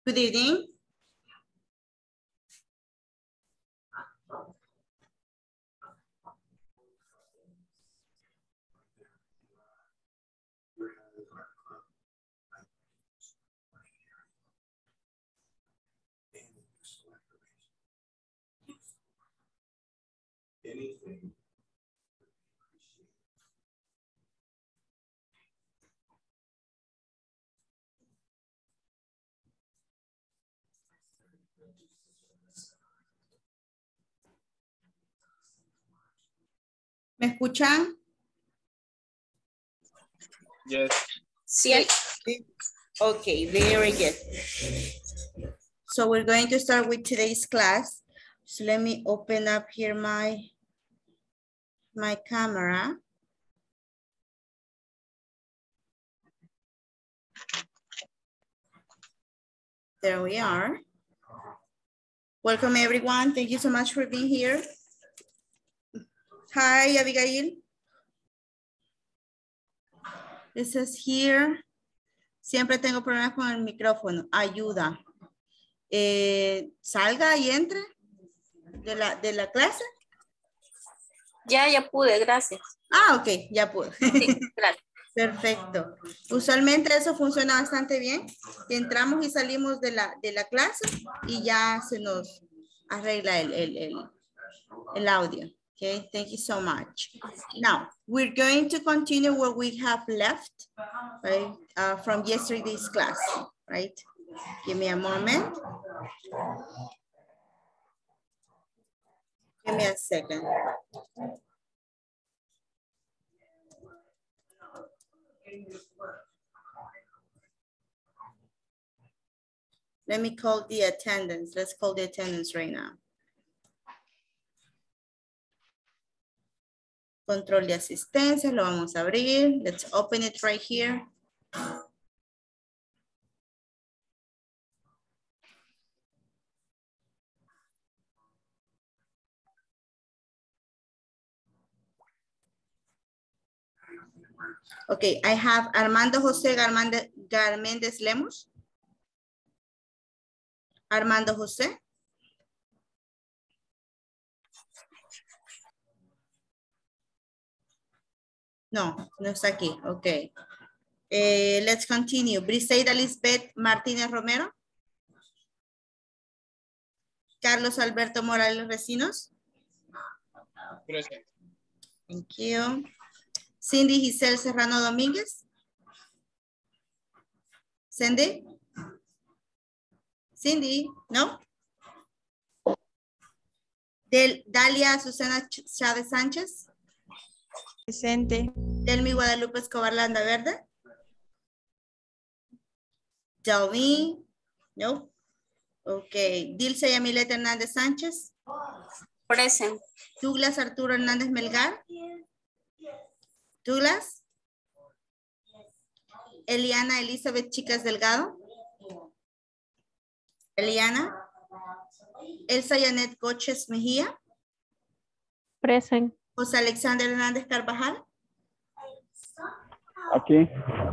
Good evening. Anything. ¿Me escuchan? Yes. Sí. Okay, very good. So we're going to start with today's class. So let me open up here my camera. There we are. Welcome everyone. Thank you so much for being here. Hi, Abigail. This is here. Siempre tengo problemas con el micrófono. Ayuda. Salga y entre de la clase. Ya pude, gracias. Ah, ok, ya pude. Sí, gracias. Perfecto. Usualmente eso funciona bastante bien. Entramos y salimos de la clase y ya se nos arregla el audio. Okay, thank you so much. Now, we're going to continue what we have left, right, from yesterday's class, right? Give me a moment. Give me a second. Let me call the attendance. Let's call the attendance right now. Control de asistencia, lo vamos a abrir. Let's open it right here. Okay, I have Armando José Garméndez Lemos. Armando José. No, no está aquí. Okay. Let's continue. Briseida Lisbeth Martínez Romero. Carlos Alberto Morales Recinos. Present. Thank you. Cindy Giselle Serrano Domínguez. Cindy? Cindy, no? Dalia Susana Chávez Sánchez. Presente. Delmi Guadalupe Escobar Landa Verde. Delmi, no. Okay. Dilce Yamilet Hernández Sánchez. Present. Douglas Arturo Hernández Melgar. Douglas. Eliana Elizabeth Chicas Delgado. Eliana. Elsa Yanet Coches Mejía. Present. José Alexander Hernández Carvajal. Aquí.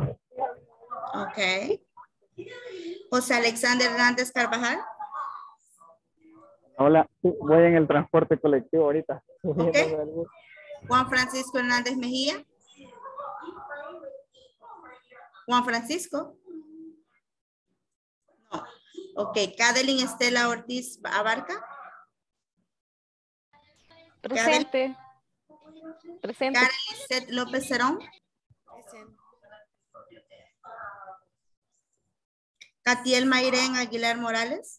Ok. José Alexander Hernández Carvajal. Hola, sí, voy en el transporte colectivo ahorita. Ok. Juan Francisco Hernández Mejía. Juan Francisco. No. Ok. Cadelin Estela Ortiz Abarca. Presente. Presente. Karen Lisette López Cerón. Catiel Mayrén Aguilar Morales.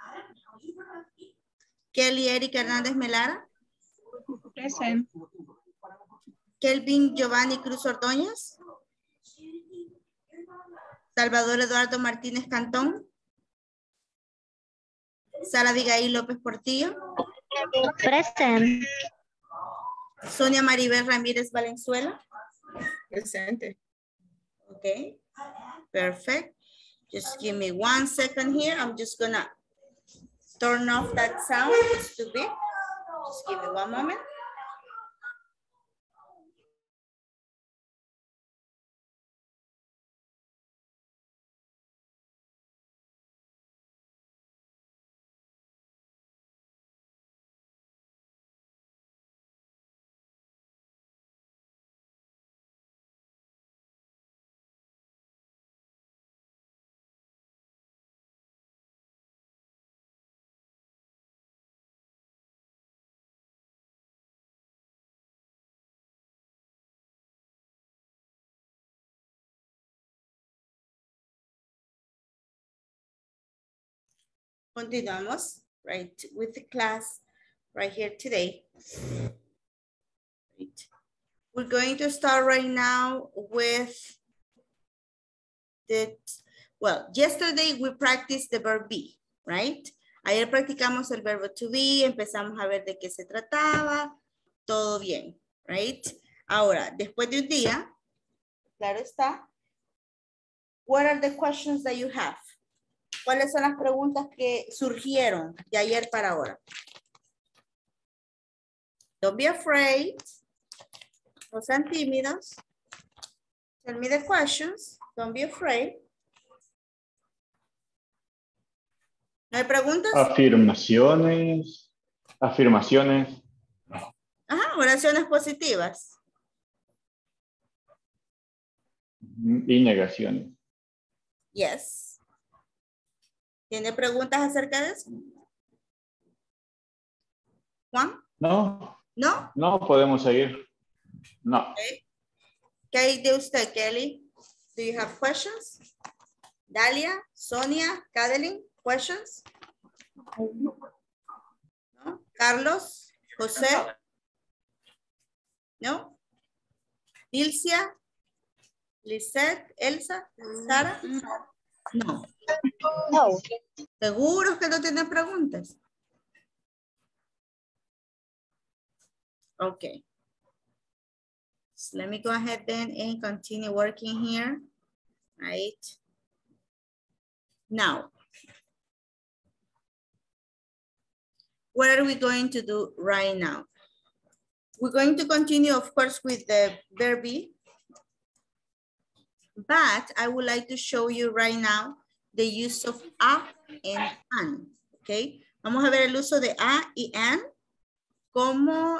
Kelly Eric Hernández Melara. Present. Kelvin Giovanni Cruz Ordóñez. Salvador Eduardo Martínez Cantón. Sara Abigail López Portillo. Present. Sonia Maribel Ramírez Valenzuela. Presente. Okay, perfect. Just give me 1 second here. I'm just gonna turn off that sound. It's too big. Just give me 1 moment. Continuamos, right, with the class right here today. Right. We're going to start right now with the, well, yesterday we practiced the verb be, right? Ayer practicamos el verbo to be, empezamos a ver de qué se trataba, todo bien, right? Ahora, después de un día, claro está, what are the questions that you have? ¿Cuáles son las preguntas que surgieron de ayer para ahora? Don't be afraid. No sean tímidos. Tell me the questions. Don't be afraid. ¿No hay preguntas? Afirmaciones. Afirmaciones. Ajá, oraciones positivas. Y negaciones. Yes. ¿Tiene preguntas acerca de eso? Juan? No. ¿No? No podemos seguir. No. Okay. ¿Qué hay de usted, Kelly? Do you have questions? Dalia, Sonia, Kadeline, questions? ¿No? Carlos, José? ¿No? Ilcia, Lisette, Elsa, Sara? No. No. ¿Seguros que no tienen preguntas? Okay. So let me go ahead then and continue working here. Right. Now, what are we going to do right now? We're going to continue, of course, with the verb be. But I would like to show you right now the use of a and an. Okay. Vamos a ver el uso de a y an como,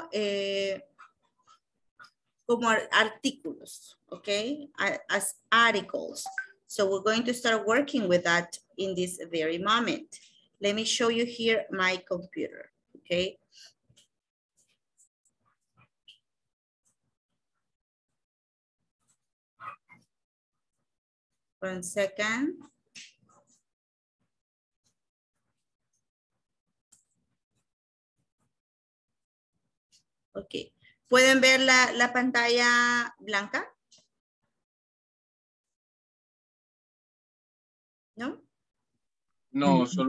como artículos, okay, as articles. So we're going to start working with that in this very moment. Let me show you here my computer, okay? One second. Okay. ¿Pueden ver la pantalla blanca? ¿No? No, solo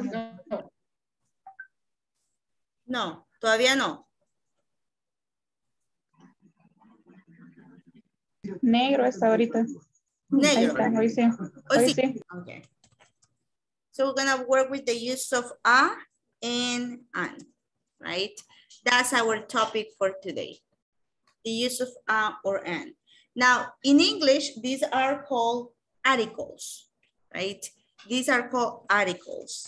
No, todavía no. Negro está ahorita. Ahí Negro. está, hoy sí. Hoy Hoy sí. sí. Okay. So we're gonna work with the use of a and an, right? That's our topic for today. The use of a or an. Now, in English, these are called articles, right? These are called articles.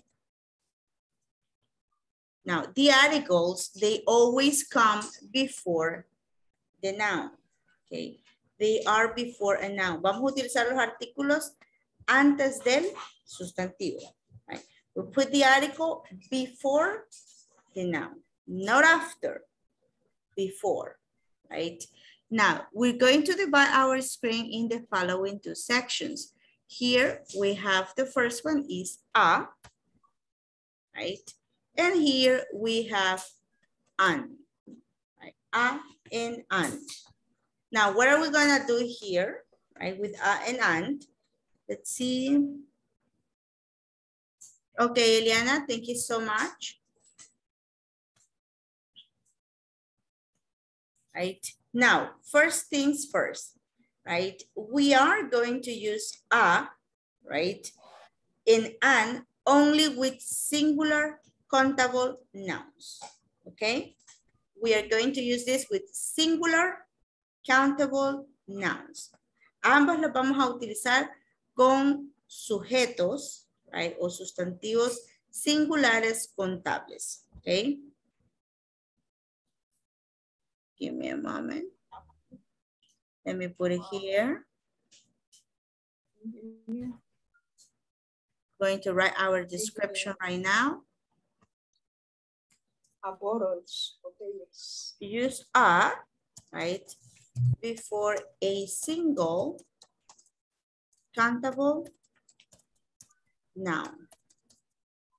Now, the articles, they always come before the noun, okay? They are before a noun. Vamos a utilizar los artículos antes del sustantivo, right? We put the article before the noun, not after, before, right? Now, we're going to divide our screen in the following two sections. Here we have the first one is a, right? And here we have an, right? A and an. Now, what are we gonna do here, right? With a and an, let's see. Okay, Eliana, thank you so much. Right, now, first things first, right? We are going to use a, right? And an only with singular countable nouns, okay? We are going to use this with singular countable nouns. Ambos los vamos a utilizar con sujetos, right? O sustantivos singulares contables, okay? Give me a moment. Let me put it here. Going to write our description right now. Use a, right, before a single countable noun.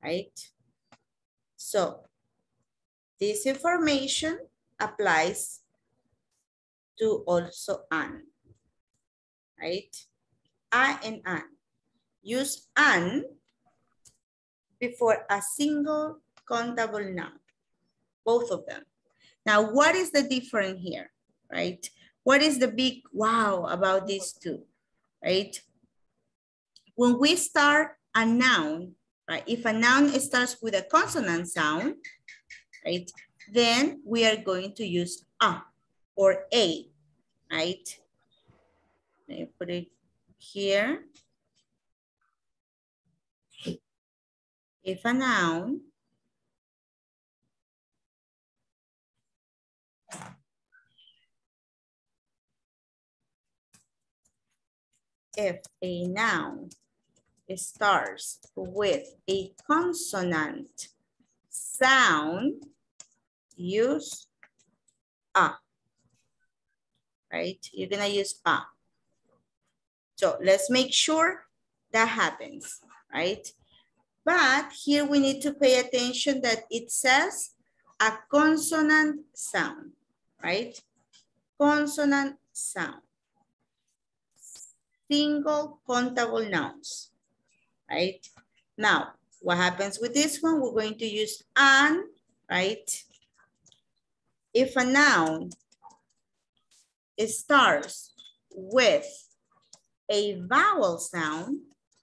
right? So this information applies to also an, right? A and an. Use an before a single countable noun, both of them. Now, what is the difference here, right? What is the big wow about these two, right? When we start a noun, right? If a noun starts with a consonant sound, right? Then we are going to use a or a, right? Let me put it here. If a noun starts with a consonant sound, use a, right? You're gonna use a. So let's make sure that happens, right? But here we need to pay attention that it says a consonant sound, right? Consonant sound. Single countable nouns, right? Now, what happens with this one? We're going to use an, right? If a noun starts with a vowel sound,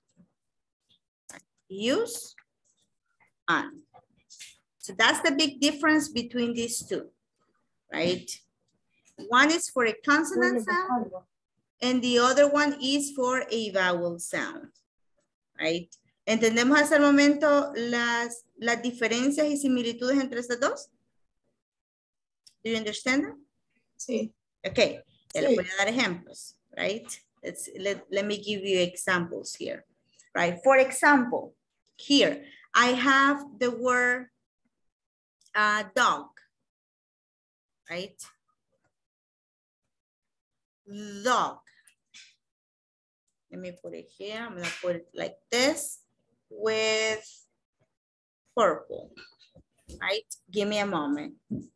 use an. So that's the big difference between these two, right? One is for a consonant sound and the other one is for a vowel sound, right? ¿Entendemos hasta el momento las diferencias y similitudes entre estas dos? Do you understand that? Sí. Okay, ya les voy a dar ejemplos, right? Let me give you examples here, right? For example, here, I have the word dog, right? Dog. Let me put it here. I'm gonna put it like this with purple, right? Give me a moment.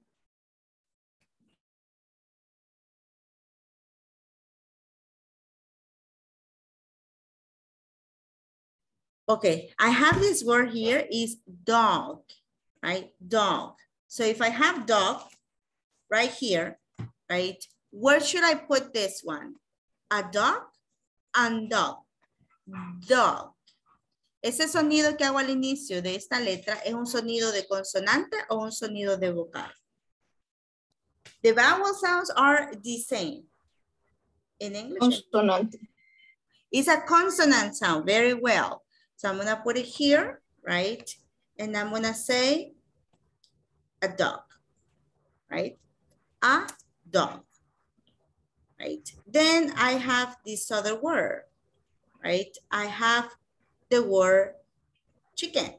Okay, I have this word here is dog, right? Dog. So if I have dog right here, right? Where should I put this one? A dog and dog. Dog. Ese sonido que hago al inicio de esta letra es un sonido de consonante o un sonido de vocal. The vowel sounds are the same. In English, Consonante. it's a consonant sound, very well. So I'm gonna put it here, right? And I'm gonna say a dog, right? A dog, right? Then I have this other word, right? I have the word chicken.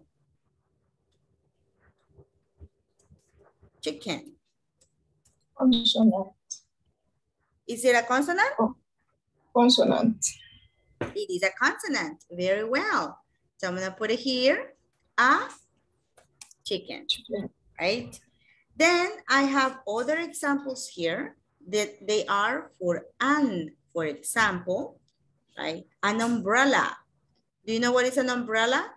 Chicken. Consonant. Is it a consonant? Oh, consonant. It is a consonant, very well. So I'm gonna put it here, a chicken, right? Then I have other examples here that they are for an, for example, right? An umbrella. Do you know what is an umbrella?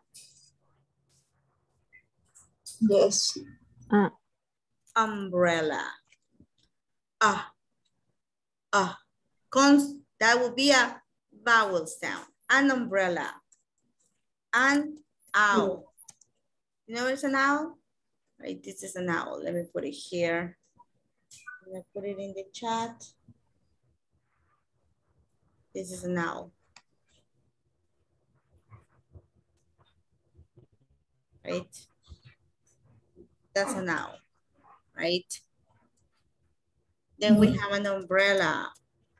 Yes. Umbrella. That would be a vowel sound. An umbrella. An owl. You know what's an owl? Right, this is an owl. Let me put it here. I'm gonna put it in the chat. This is an owl. Right? That's an owl, right? Then we have an umbrella,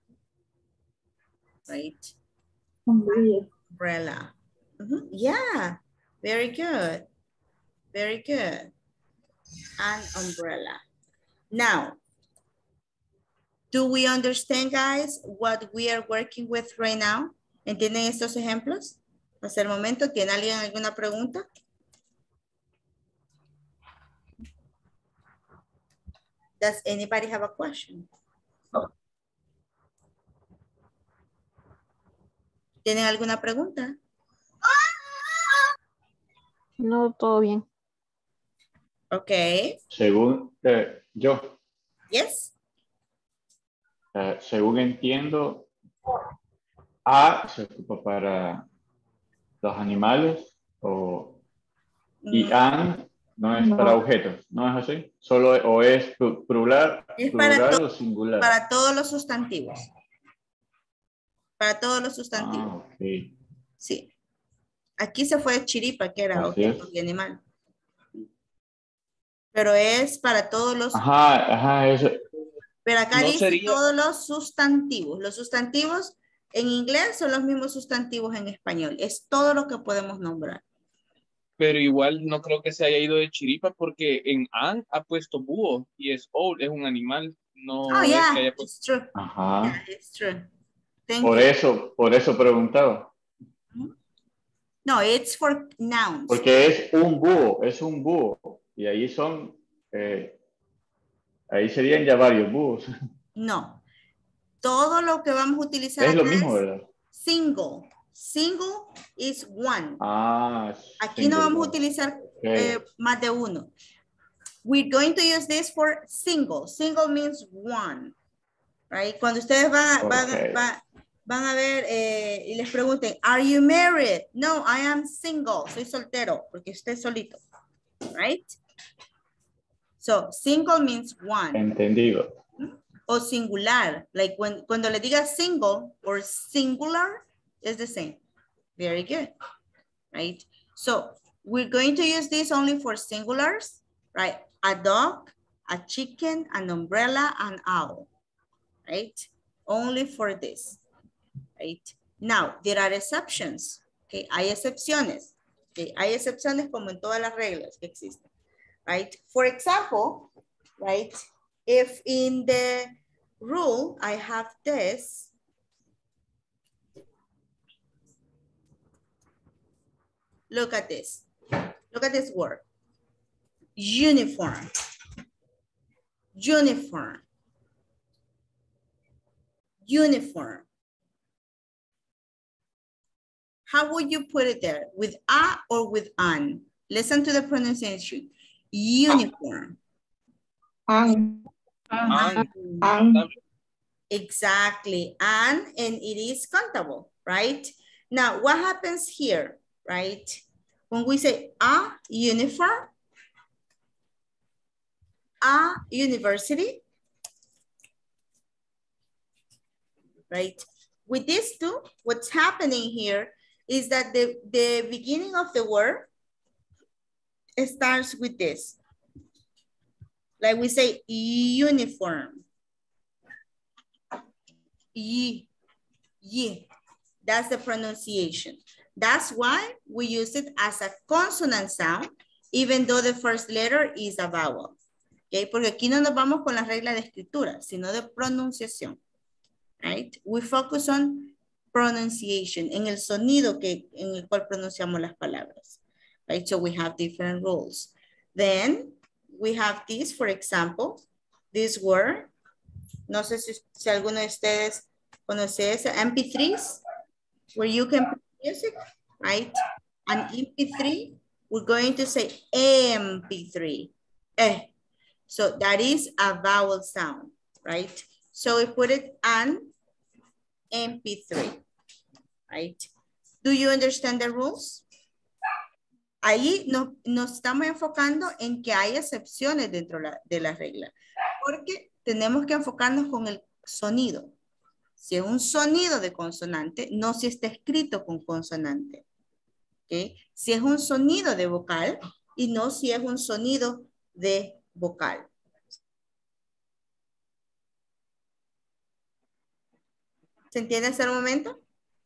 right? Umbrella. Yeah, very good. Very good. An umbrella. Now, do we understand, guys, what we are working with right now? ¿Entienden estos ejemplos? Hasta el momento, ¿tiene alguien alguna pregunta? Does anybody have a question? ¿Tienen alguna pregunta? No, todo bien. Okay. Según yo, Yes. según entiendo, A se ocupa para los animales y an no es para objetos, ¿no es así? Solo o es plural, Es plural o singular. para todos los sustantivos. Para todos los sustantivos. Ah, ok. Sí. Aquí se fue chiripa, que era Así objeto es. y animal. Pero es para todos los... Ajá, eso. Pero acá No dice sería- todos los sustantivos. Los sustantivos en inglés son los mismos sustantivos en español. Es todo lo que podemos nombrar. Pero igual no creo que se haya ido de chiripa porque en an ha puesto búho y es old, es un animal. No Oh, es yeah, que haya puesto. it's true. Ajá. Yeah, it's true. Thank Por you. eso preguntaba. No, it's for nouns. Porque es un búho. Y ahí ahí serían ya varios búhos. No. Todo lo que vamos a utilizar Es lo acá mismo, es ¿verdad? single. Single is one. Ah, Aquí no single vamos a one. utilizar Ok. más de uno. We're going to use this for single. Single means one. Right? Cuando ustedes van a ver y les pregunten, are you married? No, I am single. Soy soltero porque estoy solito. Right? So, single means one. Entendido. O singular. Like cuando le diga single or singular, it's the same. Very good. Right? So, we're going to use this only for singulars, right? A dog, a chicken, an umbrella, an owl, right? Only for this, right? Now, there are exceptions, okay? Hay excepciones, okay? Hay excepciones como en todas las reglas que existen, right? For example, right? If in the rule I have this, look at this. Look at this word. Uniform. Uniform. Uniform. How would you put it there? With a or with an? Listen to the pronunciation. Uniform. An. Exactly. And it is countable, right? Now, what happens here, right? When we say a uniform, a university, right? With these two, what's happening here is that the beginning of the word starts with this. Like we say uniform. Y. That's the pronunciation. That's why we use it as a consonant sound, even though the first letter is a vowel. Okay, porque aquí no nos vamos con la regla de escritura, sino de pronunciación. Right? We focus on pronunciation, en el sonido en el cual pronunciamos las palabras. Right? So we have different rules. Then we have this, for example, this word. No sé si alguno de ustedes conoce ese, MP3s, where you can put music, right? An MP3, we're going to say MP3. So that is a vowel sound, right? So we put it an MP3, right? Do you understand the rules? Ahí nos estamos enfocando en que hay excepciones dentro de la regla, porque tenemos que enfocarnos con el sonido. Si es un sonido de consonante, no si está escrito con consonante. ¿Okay? Si es un sonido de vocal y no si es un sonido de vocal. ¿Se entiende hasta el momento?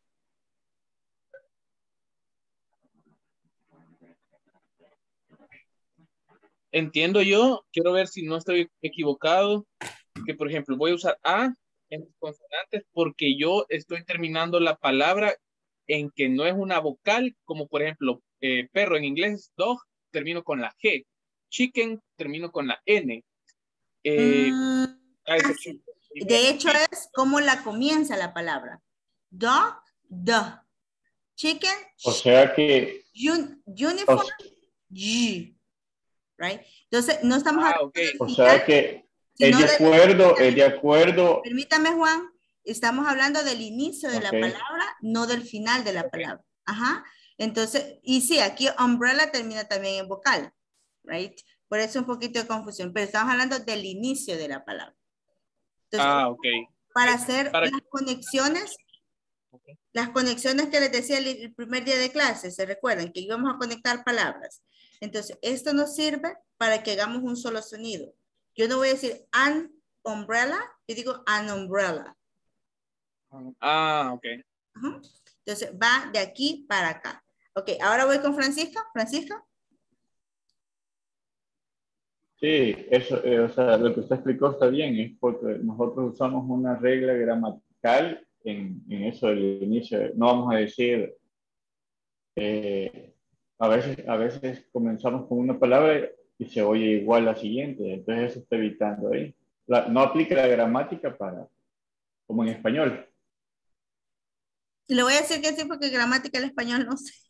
Entiendo yo, quiero ver si no estoy equivocado, que por ejemplo voy a usar a en los consonantes porque yo estoy terminando la palabra en que no es una vocal, como por ejemplo perro en inglés, dog, termino con la G, chicken, termino con la N. Casi. De hecho es como la comienza la palabra. Dog, the. Chicken, O sea que... uniform, y. Right? Entonces, no estamos hablando ok. del O final, sea que sino es de acuerdo. Permítame, Juan. Estamos hablando del inicio de la Ok. palabra, no del final de la palabra. Ajá. Entonces, y sí, aquí umbrella termina también en vocal. Right? Por eso un poquito de confusión. Pero estamos hablando del inicio de la palabra. Entonces, Ok. para hacer Para- las conexiones, las conexiones que les decía el primer día de clase, se recuerdan que íbamos a conectar palabras. Entonces, esto nos sirve para que hagamos un solo sonido. Yo no voy a decir an umbrella, yo digo an umbrella. ok. Ajá. Entonces, va de aquí para acá. Ok, ahora voy con Francisca. Francisca. Sí, eso, o sea, lo que usted explicó está bien, es porque nosotros usamos una regla gramatical en eso del inicio. No vamos a decir, a veces comenzamos con una palabra y se oye igual la siguiente, entonces eso está evitando ahí. No aplica la gramática como en español. Y le voy a decir que sí porque gramática del español no sé.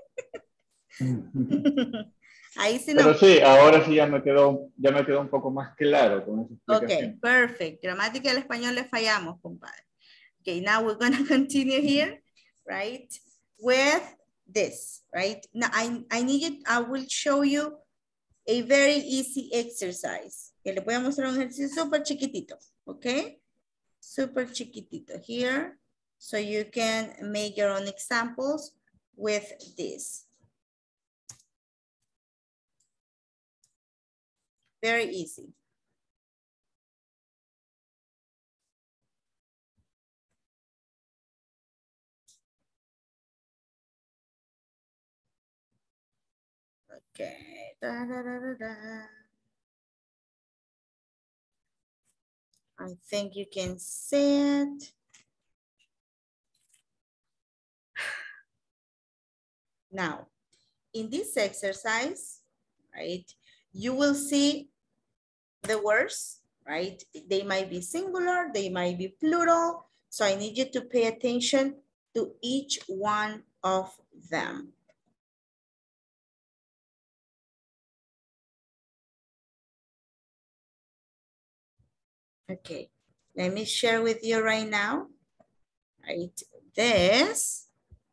Ahí sí no. Pero sí, ahora sí ya me quedó un poco más claro con esa explicación. Ok, perfect. Gramática del español le fallamos, compadre. Okay, now we're going to continue here, right? With this, right? Now I need you, I will show you a very easy exercise. Que le voy a mostrar un ejercicio súper chiquitito, ok? Súper chiquitito here. So you can make your own examples with this. Very easy. Okay. Da, da, da, da, da. I think you can see it. Now, in this exercise, right, you will see the words, right? They might be singular, they might be plural. So I need you to pay attention to each one of them. Okay, let me share with you right now, right? This.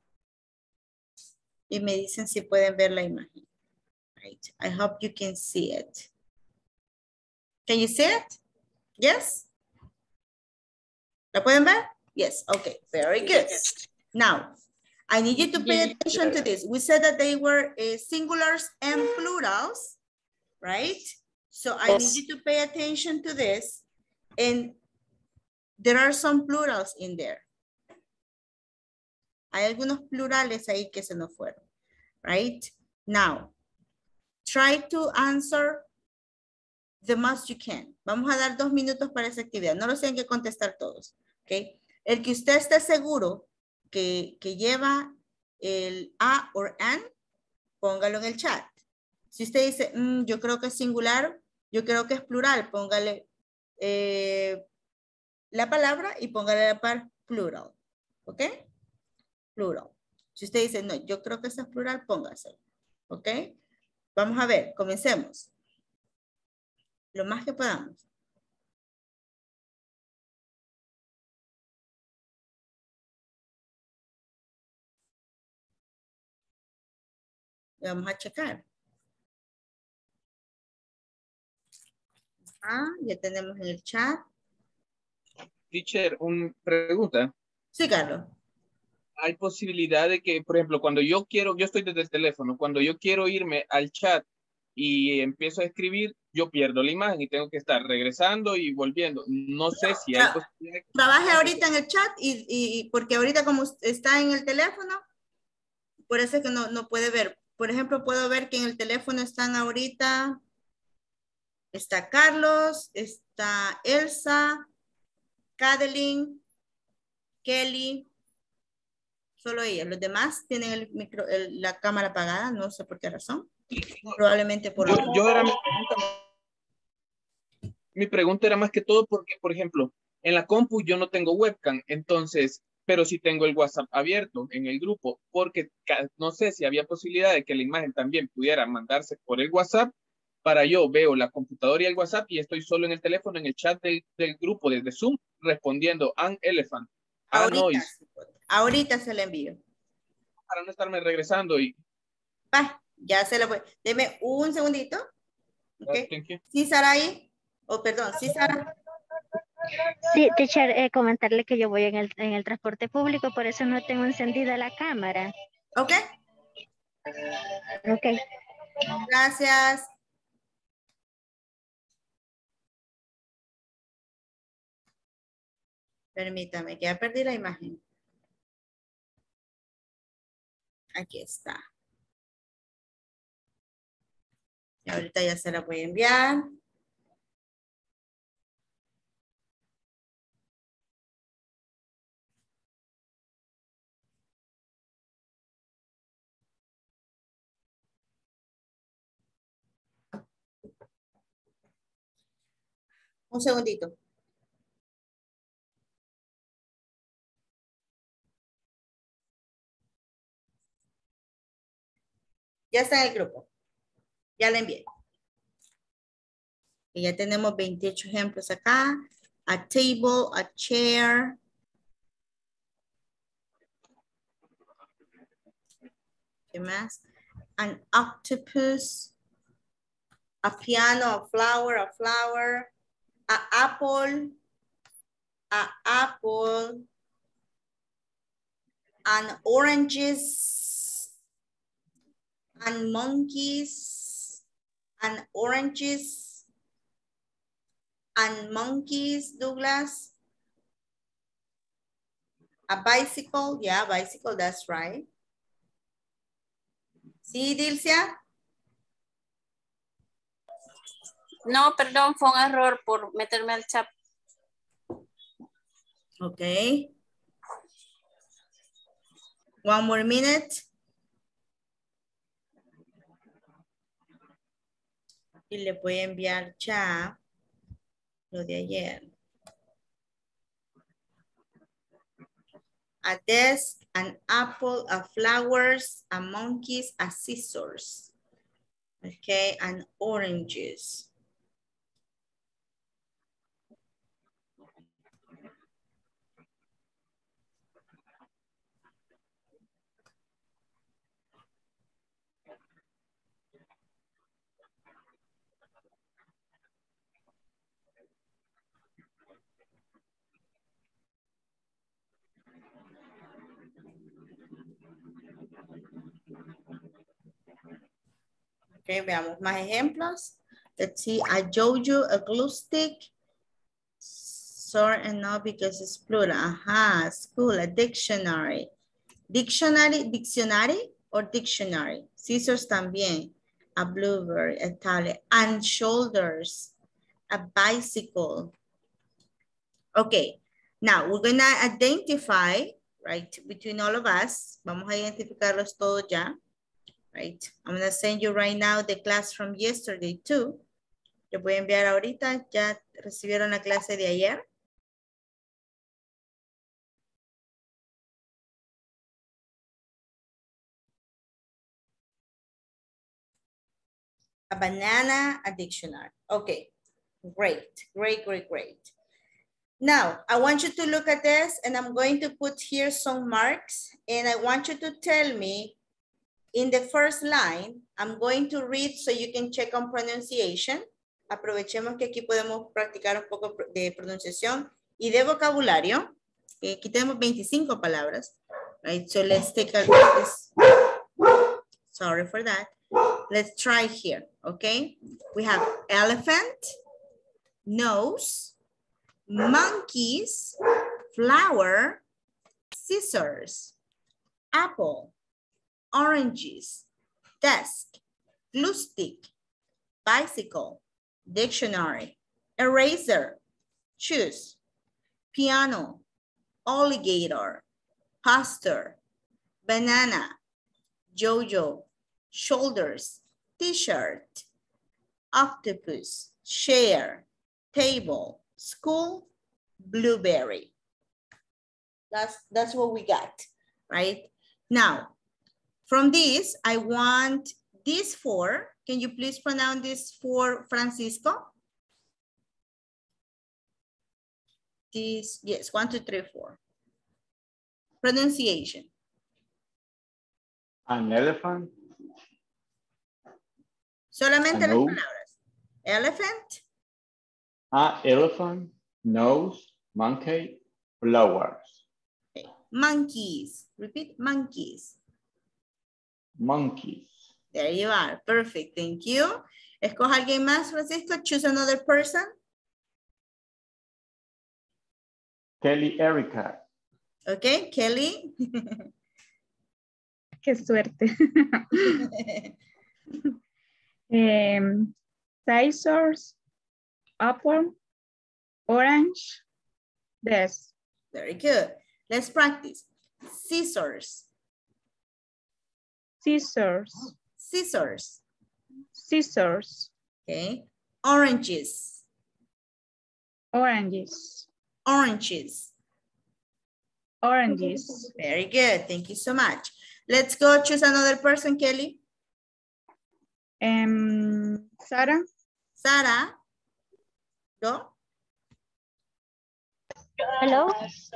Y me dicen si pueden ver la imagen. Right, I hope you can see it. Can you see it? Yes? ¿La pueden ver? Yes, okay, very good. Now, I need you to pay attention to this. We said that they were singulars and plurals, right? So I need you to pay attention to this. And there are some plurals in there. Hay algunos plurales ahí que se nos fueron, right? Now, try to answer the most you can. Vamos a dar 2 minutos para esa actividad. No los tienen que contestar todos, ¿ok? El que usted esté seguro que lleva el a o an, póngalo en el chat. Si usted dice, yo creo que es singular, yo creo que es plural, póngale la palabra y póngale la par plural, ¿ok? Plural. Si usted dice, no, yo creo que eso es plural, póngaselo, ¿ok? Vamos a ver, comencemos. Lo más que podamos. Vamos a checar. Ya tenemos en el chat. Teacher, una pregunta. Sí, Carlos. Hay posibilidad de que, por ejemplo, cuando yo estoy desde el teléfono, cuando yo quiero irme al chat y empiezo a escribir, yo pierdo la imagen y tengo que estar regresando y volviendo. No sé si hay posibilidad. Trabaje ahorita en el chat y porque ahorita como está en el teléfono, por eso es que no puede ver. Por ejemplo, puedo ver que en el teléfono están ahorita, está Carlos, está Elsa, Kathleen, Kelly, solo ella. Los demás tienen el micro, la cámara apagada, no sé por qué razón. Probablemente por... Yo era mi pregunta. Mi pregunta era más que todo porque, por ejemplo, en la compu yo no tengo webcam, entonces, pero sí tengo el WhatsApp abierto en el grupo, porque no sé si había posibilidad de que la imagen también pudiera mandarse por el WhatsApp, para yo veo la computadora y el WhatsApp y estoy solo en el teléfono, en el chat del grupo desde Zoom, respondiendo an elephant, a Ahorita, noise, ahorita se lo envío. para no estarme regresando y... Va, ya se lo voy. Deme un segundito. Okay. Thank you. ¿Sí, Saraí? Oh, perdón, ¿sí, Sara? Sí, teacher, comentarle que yo voy en el transporte público, por eso no tengo encendida la cámara. Ok. Ok. Gracias. Permítame, que ya perdí la imagen. Aquí está. Y ahorita ya se la voy a enviar. Un segundito. Ya está en el grupo. Ya la envié. Y ya tenemos 28 ejemplos acá. A table, a chair. ¿Qué más? An octopus. A piano, a flower. A apple. A apple. And oranges. And monkeys. And oranges. And monkeys, Douglas. A bicycle, yeah, bicycle, that's right. ¿Sí, Dilcia? No, perdón, fue un error por meterme al chat. Okay. One more minute. Y le voy a enviar ya lo de ayer. A desk, an apple, a flowers, a monkeys, a scissors. Okay, and oranges. Okay, veamos más ejemplos. Let's see, a jojo, a glue stick. Sorry, and no, because it's plural. Aha, school, a dictionary. Dictionary or dictionary. Scissors también. A blueberry, a tablet. And shoulders, a bicycle. Okay, now we're gonna identify, right, between all of us. Vamos a identificarlos todos ya. Right, I'm gonna send you right now the class from yesterday too. Les voy a enviar ahorita, ya recibieron la clase de ayer. A banana, a dictionary. Okay, great. Now, I want you to look at this and I'm going to put here some marks and I want you to tell me in the first line, I'm going to read so you can check on pronunciation. Aprovechemos que aquí podemos practicar un poco de pronunciación y de vocabulario. Aquí tenemos 25 palabras. Right, so let's take a look. Sorry for that. Let's try here, okay? We have elephant, nose, monkeys, flower, scissors, apple, oranges, desk, glue stick, bicycle, dictionary, eraser, shoes, piano, alligator, poster, banana, jojo, shoulders, t-shirt, octopus, chair, table, school, blueberry. That's what we got, right? Now, from this, I want these four. Can you please pronounce this for Francisco? This, yes, 1, 2, 3, 4. Pronunciation. An elephant. Solamente las nose. palabras. Elephant. Elephant, nose, monkey, flowers. Okay. Monkeys. Repeat, monkeys. Monkeys. There you are. Perfect. Thank you. Escoja alguien más, Francisco. Choose another person. Kelly Erica. Okay, Kelly. Qué suerte. Scissors, apple, orange, this. Very good. Let's practice. Scissors. Scissors, Scissors. scissors, Okay. Oranges. oranges, Oranges. oranges. Very good. Thank you so much. Let's go choose another person, Kelly. Sarah, Sara. Go. Hello.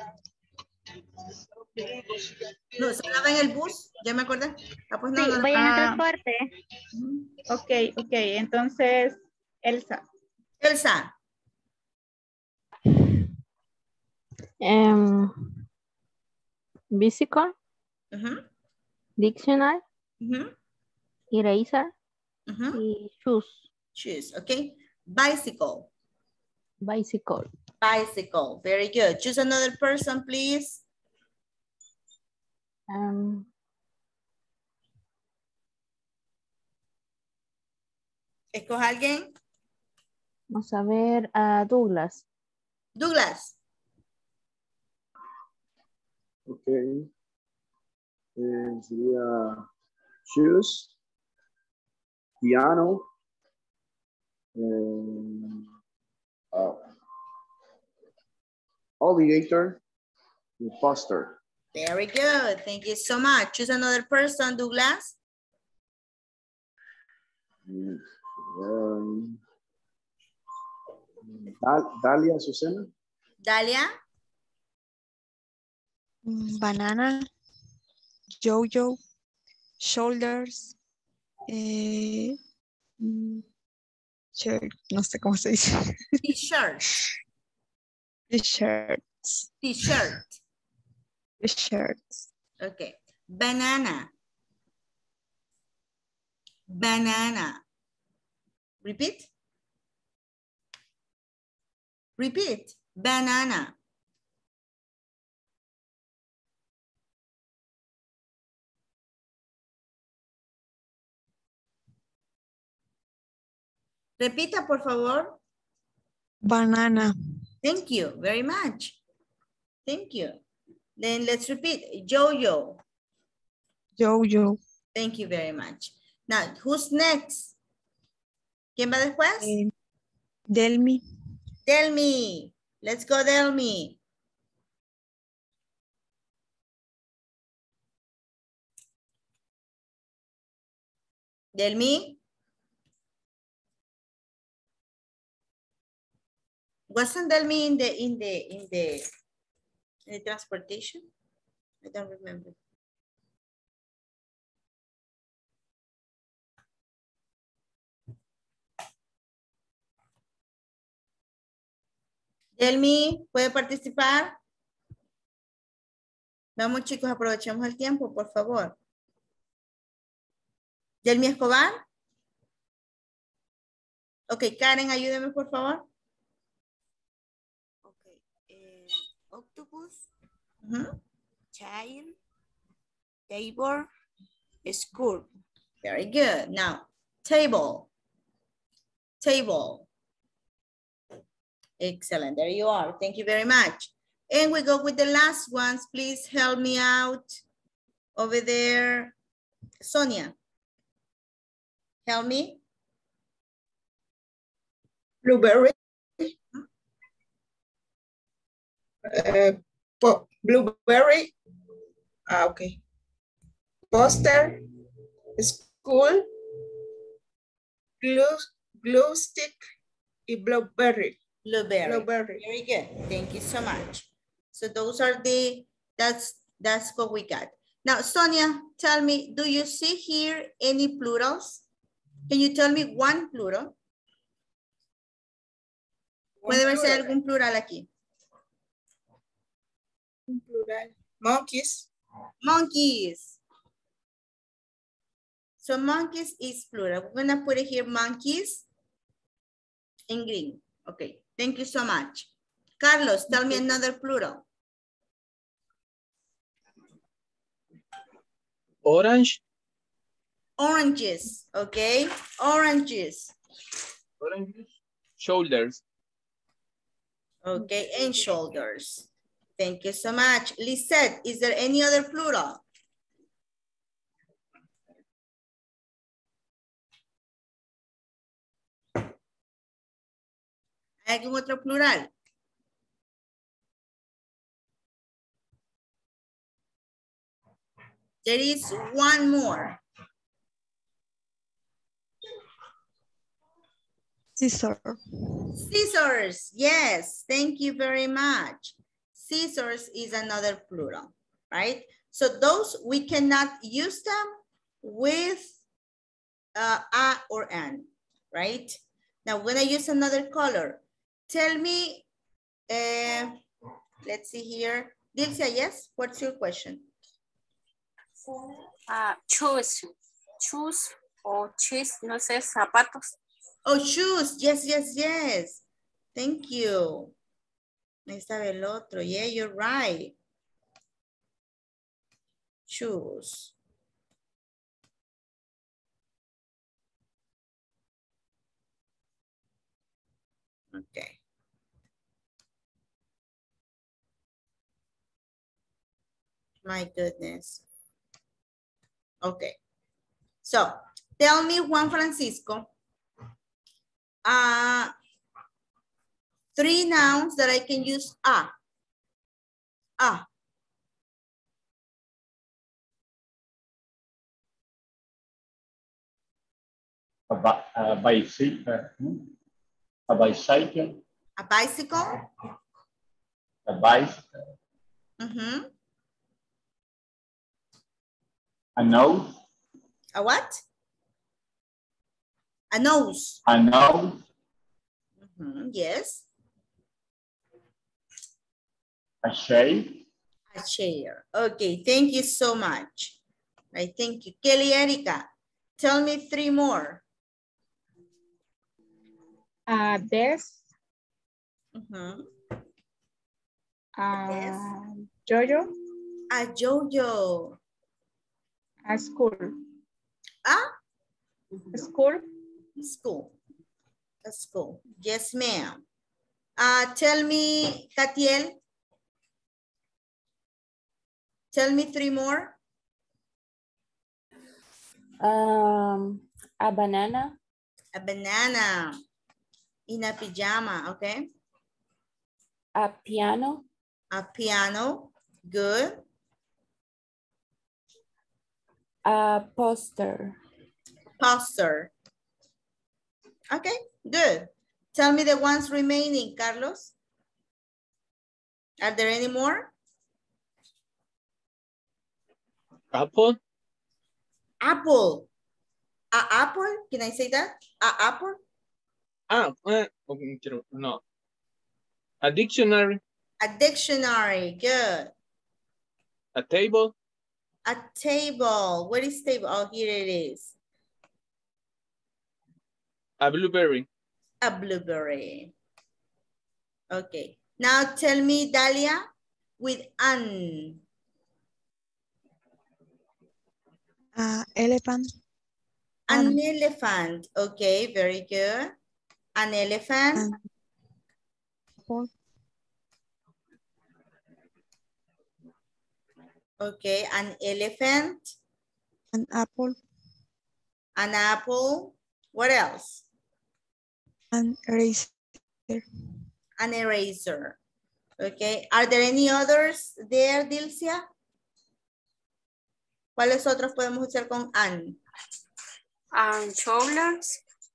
No, Sara va en el bus. Ya me acordé. Ah, pues no, Sí, no. voy en el transporte. ok, entonces Elsa, Elsa. Bicycle, Ujú, dictionary, ujú, eraser, ujú. y shoes, Choose, okay. Bicycle. bicycle. Bicycle. Very good. Choose another person, please. Escoja alguien. Vamos a ver a Douglas. Douglas. Ok. Sería shoes, piano, alligator, and foster. Very good. Thank you so much. Choose another person, Douglas. Dalia Susana. Dalia. Banana, yo-yo, shoulders, shirt, no sé cómo se dice. T-shirt. T-shirts, T-shirt. t-shirts, Okay. Banana. Banana. Repeat. Repeat. Banana. Repita, por favor. banana, Thank you very much. Thank you. Then let's repeat. Yo-yo. yo-yo, Thank you very much. Now, who's next? ¿Quién va después? Delmi, Delmi. Let's go, Delmi. Delmi. Wasn't Delmi in the transportation? I don't remember. Delmi, ¿puede participar? Vamos, chicos, aprovechemos el tiempo, por favor. Delmi Escobar. Ok, Karen, ayúdeme, por favor. Okay. Octopus, child, table, school. Very good. Now, table. Table. Excellent. There you are. Thank you very much. And we go with the last ones. Please help me out over there. Sonia. Help me. blueberry, Blueberry. Okay. Poster. School. Glue stick. Y blueberry. Blueberry. Very good. Thank you so much. So those are that's what we got. Now, Sonia, tell me, do you see here any plurals? Can you tell me one plural? ¿Puede verse algún plural aquí? Un plural. Monkeys. Monkeys. So monkeys is plural. We're gonna put it here, monkeys in green. Okay, thank you so much. Carlos, tell me another plural. Orange. Oranges, okay? Oranges. Oranges. Shoulders. Okay, and shoulders. Thank you so much. Lisette, is there any other plural? ¿Hay algún otro plural? There is one more. Scissors. Scissors, yes, thank you very much. Scissors is another plural, right? So those, we cannot use them with a or an, right? Now we're gonna use another color. Tell me, let's see here. Dilcia, yes, what's your question? Choose or cheese, no sé, zapatos. Oh, shoes, yes, yes, yes. Thank you. Ahí estaba el otro. Yeah, you're right. Shoes. Okay. My goodness. Okay. So, tell me, Juan Francisco, 3 nouns that I can use a. A bicycle. A bicycle. A bicycle. A bicycle. Mm-hmm. A nose. A what? A nose. A nose. Mm-hmm. Yes. A chair. A chair. Okay, thank you so much. Right, thank you. Kelly Erica, tell me 3 more. Desk. Mm-hmm. Jojo. A Jojo. A school. School. School. A school. Yes, ma'am. Tell me, Katiel. Tell me 3 more. A banana. A banana. In a pajama, okay? A piano. A piano. Good. A poster. Poster. Okay, good. Tell me the ones remaining, Carlos. Are there any more? Apple. Apple. A apple? Can I say that? A apple? No. A dictionary. A dictionary. Good. A table. A table. Where is table? Oh, here it is. A blueberry. A blueberry. Okay. Now tell me, Dalia, with an. Elephant. An elephant. Okay, very good. An elephant. Apple. Okay, an elephant. An apple. An apple. What else? An eraser. An eraser. Okay. Are there any others there, Dilcia? ¿Cuáles otros podemos usar con an? And shoulders.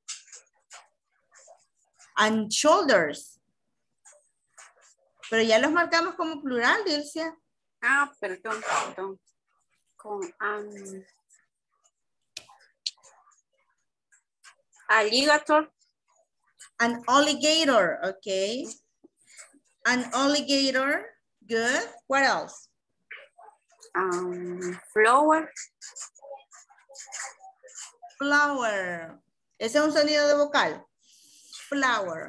And shoulders. Pero ya los marcamos como plural, Dilcia. Ah, perdón. Con alligator. An alligator, okay. An alligator, good. What else? Flower. Flower. Ese es un sonido de vocal. Flower.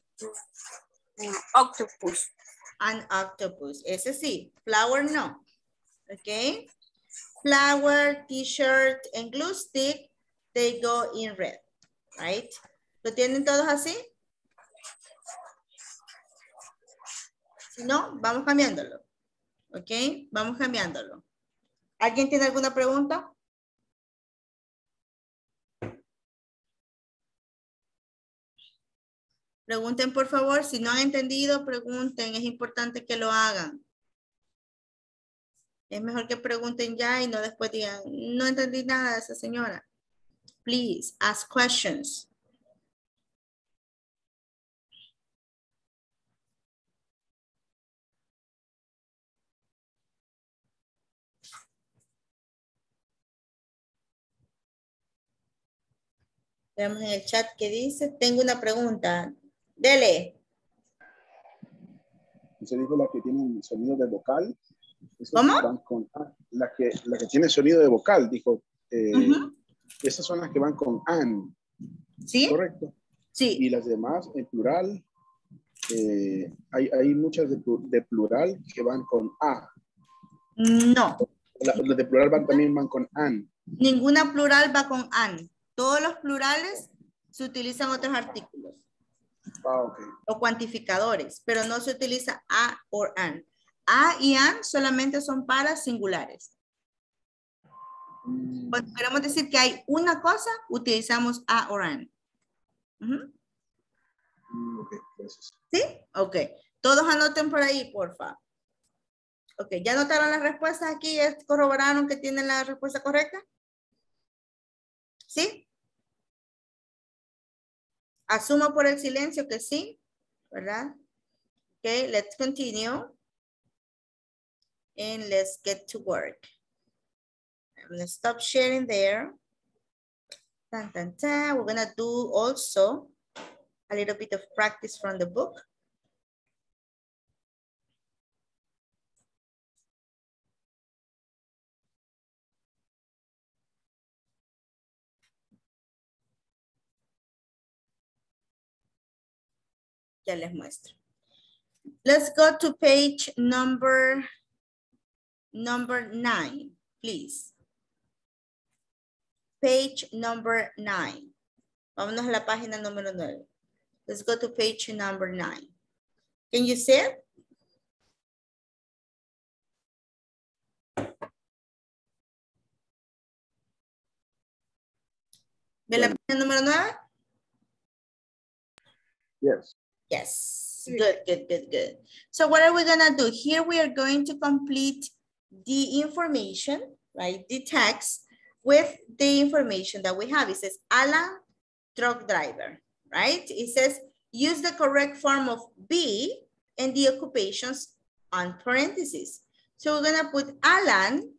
Octopus. An octopus. Ese sí. Flower no. Okay. Flower, t-shirt, and glue stick, they go in red. Right? ¿Lo tienen todos así? Si no, vamos cambiándolo. Ok, vamos cambiándolo. ¿Alguien tiene alguna pregunta? Pregunten, por favor. Si no han entendido, pregunten. Es importante que lo hagan. Es mejor que pregunten ya y no después digan, no entendí nada de esa señora. Please, ask questions. Veamos en el chat que dice, tengo una pregunta. Dele. Usted dijo la que tiene sonido de vocal. ¿Cómo? Van con A. La que tiene sonido de vocal, dijo. Esas son las que van con an. ¿Sí? ¿Correcto? Sí. Y las demás, en plural, hay muchas de plural que van con a. No. Las de plural también van con an. Ninguna plural va con an. Todos los plurales se utilizan otros artículos. Ah, okay. O cuantificadores, pero no se utiliza a o an. A y an solamente son para singulares. Cuando queremos decir que hay una cosa, utilizamos a o an. Ok, gracias. ¿Sí? Ok. Todos anoten por ahí, porfa. Ok, ¿ya anotaron las respuestas aquí? ¿Ya corroboraron que tienen la respuesta correcta? ¿Sí? Asumo por el silencio que sí, ¿verdad? Okay, let's continue. And let's get to work. I'm going to stop sharing there. Tan, tan, tan. We're going to do also a little bit of practice from the book. Ya les muestro. Let's go to page number 9, please. Page number 9. Vámonos a la página número 9. Let's go to page number 9. Can you see it? ¿Ve la página número 9? Yes. Yes, good. So what are we gonna do? Here we are going to complete the information, right? The text with the information that we have. It says Alan, truck driver, right? It says use the correct form of be and the occupations on parentheses. So we're gonna put Alan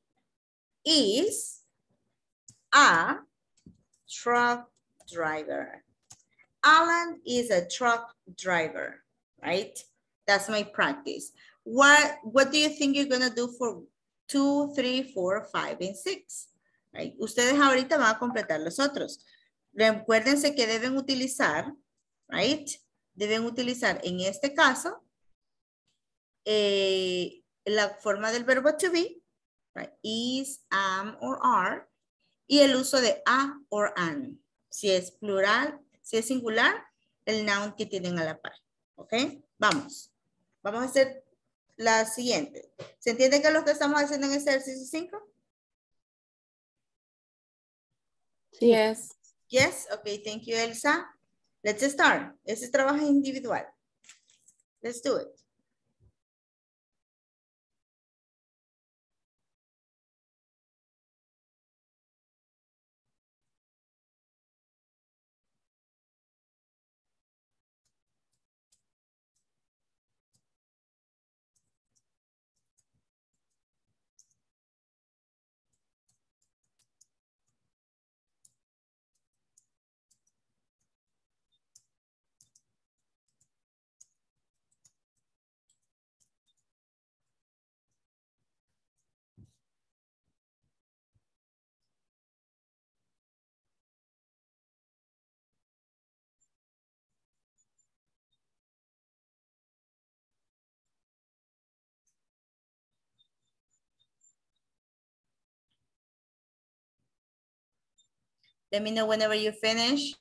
is a truck driver. Alan is a truck driver, right? That's my practice. What do you think you're gonna do for 2, 3, 4, 5, and 6? Right? Ustedes ahorita van a completar los otros. Recuérdense que deben utilizar, right? Deben utilizar en este caso la forma del verbo to be, right? Is, am, or are, y el uso de a or an. Si es plural, si es singular, el noun que tienen a la par. ¿Ok? Vamos. Vamos a hacer la siguiente. ¿Se entiende qué es lo que estamos haciendo en este ejercicio 5? Yes. Yes? Ok, thank you, Elsa. Let's start. Ese trabajo es individual. Let's do it. Let me know whenever you finish.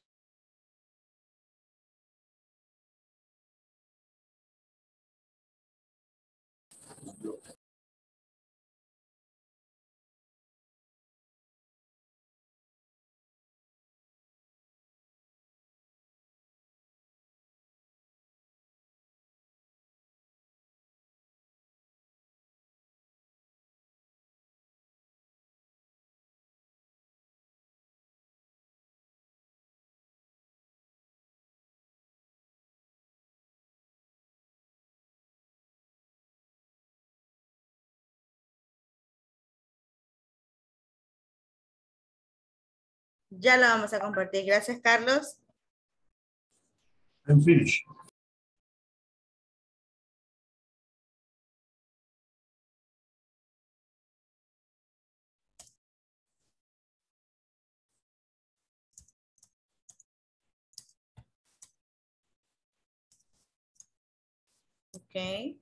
Ya la vamos a compartir. Gracias, Carlos. I'm finished. Okay.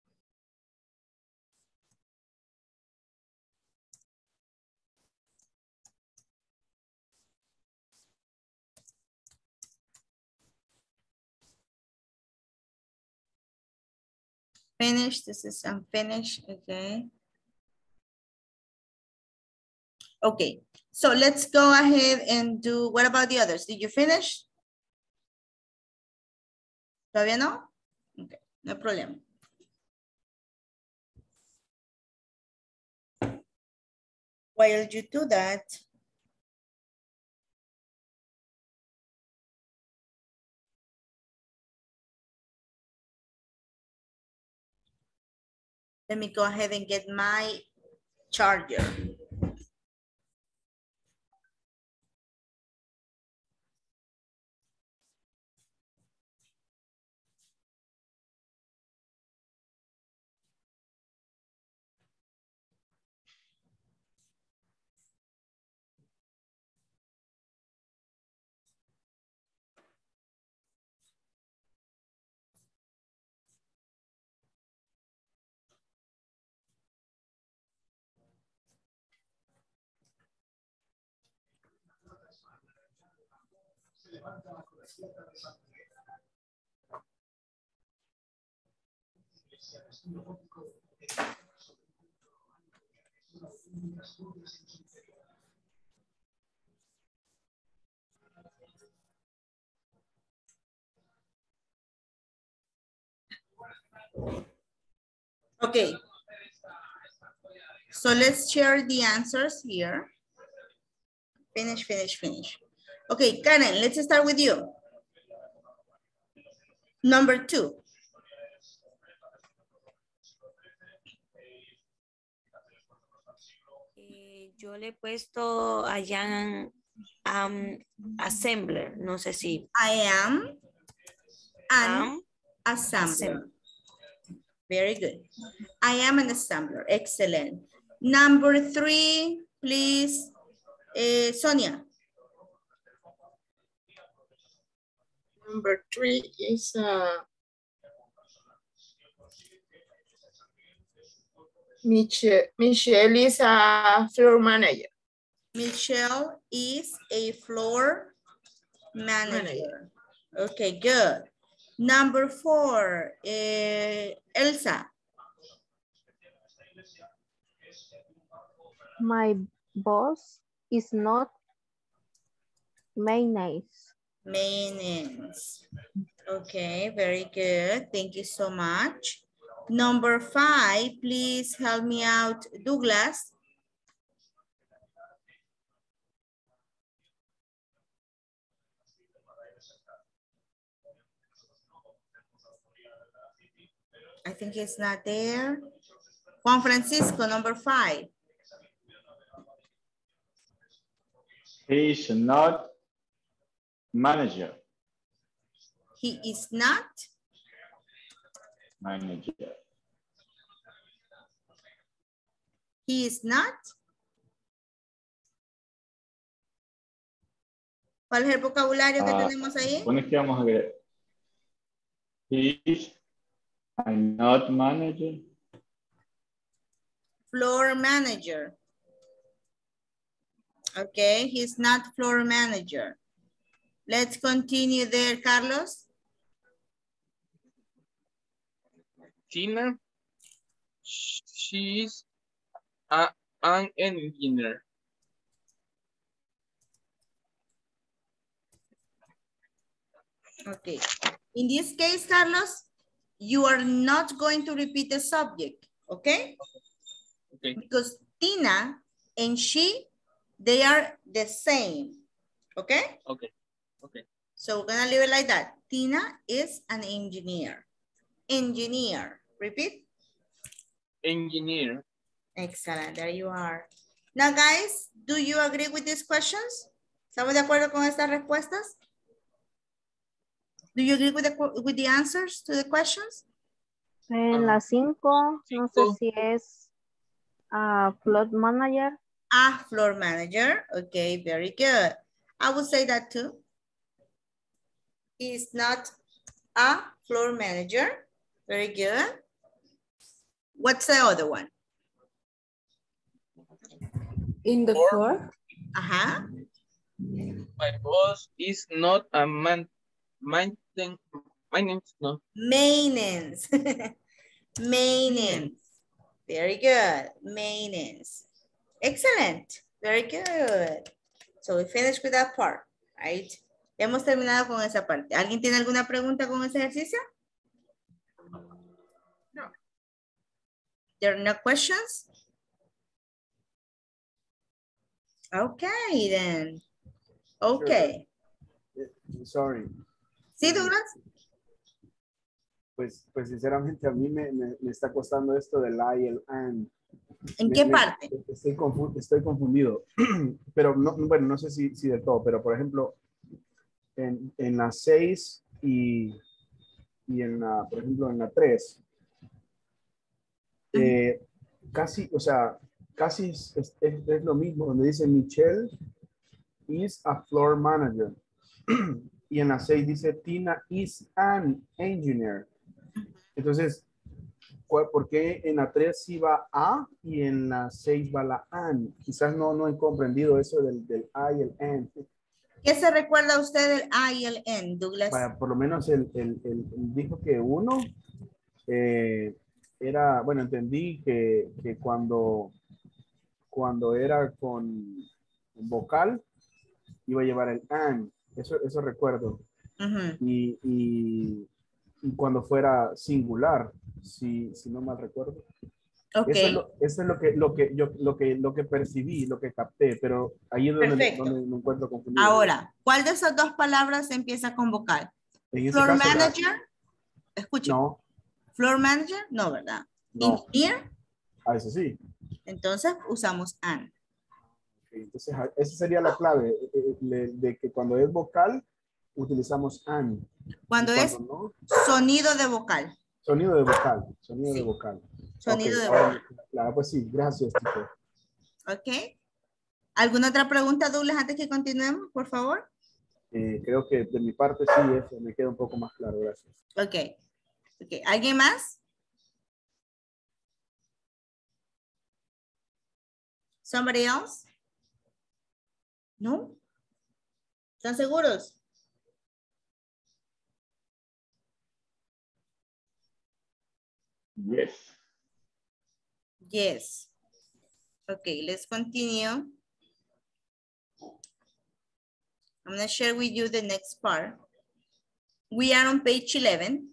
Finished. This is unfinished. Okay. Okay. So let's go ahead and do, what about the others? Did you finish? ¿Todavía no? Okay, no problem. While you do that, let me go ahead and get my charger. Okay. So let's share the answers here. Finish, finish, finish. Okay, Karen, let's start with you. Number 2. Yo le he puesto allá assembler, no sé si. I am an assembler. Very good. I am an assembler. Excellent. Number 3, please, Sonia. Number 3 is Michelle is a floor manager. Michelle is a floor manager. Okay, good. Number 4, Elsa. My boss is not mayonnaise. Mayonnaise. Okay, very good. Thank you so much. Number 5, please help me out, Douglas. I think it's not there. Juan Francisco, number 5. He is not manager. He is not Manager. He is not. ¿Cuál es el vocabulario que tenemos ahí? ¿Dónde es que vamos a ver? He is not manager. Floor manager. Okay, he's not floor manager. Let's continue there, Carlos. Tina, she's an engineer. Okay. In this case, Carlos, you are not going to repeat the subject, okay? Okay. Because Tina and she, they are the same, okay? Okay. Okay. So we're gonna leave it like that. Tina is an engineer. Engineer. Repeat. Engineer. Excellent. There you are. Now, guys, do you agree with these questions? ¿Estamos de acuerdo con estas respuestas? Do you agree with the answers to the questions? En la 5, no sé si es floor manager. Floor manager. Okay, very good. I would say that too. He's not a floor manager. Very good. What's the other one? In the floor. Uh-huh. My boss is not a maintenance, no. Maintenance. Maintenance. Very good. Maintenance. Excellent. Very good. So we finished with that part, right? Hemos terminado con esa parte. ¿Alguien tiene alguna pregunta con ese ejercicio? No. There are no questions? Okay, then. Okay. Sorry. ¿Sí, Douglas? Pues sinceramente a mí me está costando esto del I y el and. ¿En qué parte? Estoy confundido. Pero no, bueno, no sé si de todo, pero por ejemplo, en la 6 y en la, por ejemplo, en la 3, casi, o sea, casi es lo mismo, donde dice Michelle is a floor manager. Y en la 6 dice Tina is an engineer. Entonces, ¿por qué en la 3 sí va a y en la 6 va la an? Quizás no he comprendido eso del I y el an. ¿Qué se recuerda usted del I y el N, Douglas? Vaya, por lo menos él dijo que uno era, bueno, entendí que cuando era con vocal iba a llevar el an. Eso recuerdo. Uh-huh. Y cuando fuera singular, si no mal recuerdo. Okay. Eso es lo que percibí, lo que capté, pero ahí es donde me encuentro confundido. Ahora, ¿cuál de esas dos palabras empieza con vocal? Floor manager, escuchen. No. Floor manager, no, ¿verdad? No. Engineer. Eso sí. Entonces usamos an. Entonces, esa sería la clave de que cuando es vocal, utilizamos an. Cuando es no, sonido de vocal. Sonido de vocal. Sonido sí. de vocal. Sonido de vocal. Claro, pues sí, gracias, Tito. Ok. ¿Alguna otra pregunta, Douglas, antes que continuemos, por favor? Creo que de mi parte sí, eso me queda un poco más claro, gracias. Ok. Okay. ¿Alguien más? Somebody else? ¿No? ¿Están seguros? Yes. Yes. Okay, let's continue. I'm going to share with you the next part. We are on page 11.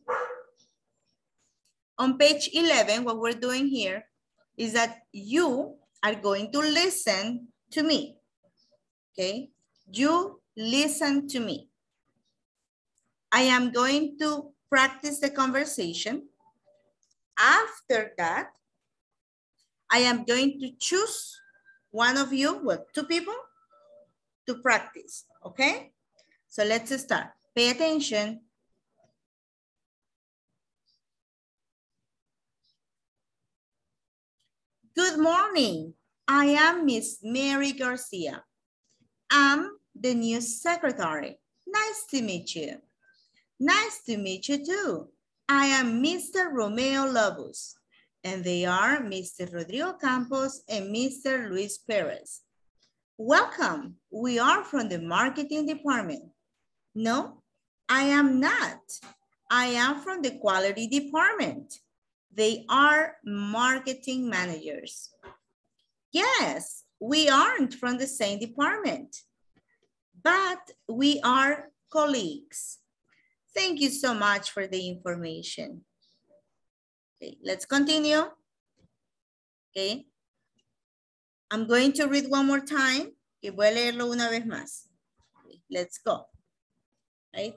On page 11, what we're doing here is that you are going to listen to me. Okay, you listen to me. I am going to practice the conversation. After that, I am going to choose one of you, well, two people, to practice, okay? So let's start. Pay attention. Good morning. I am Miss Mary Garcia. I'm the new secretary. Nice to meet you. Nice to meet you too. I am Mr. Romeo Lobos, and they are Mr. Rodrigo Campos and Mr. Luis Perez. welcome. We are from the marketing department. No, I am not. I am from the quality department. They are marketing managers. Yes, we aren't from the same department, but we are colleagues. Thank you so much for the information. Okay, let's continue. Okay. I'm going to read one more time. Y voy a leerlo una vez más. Okay, let's go. Right.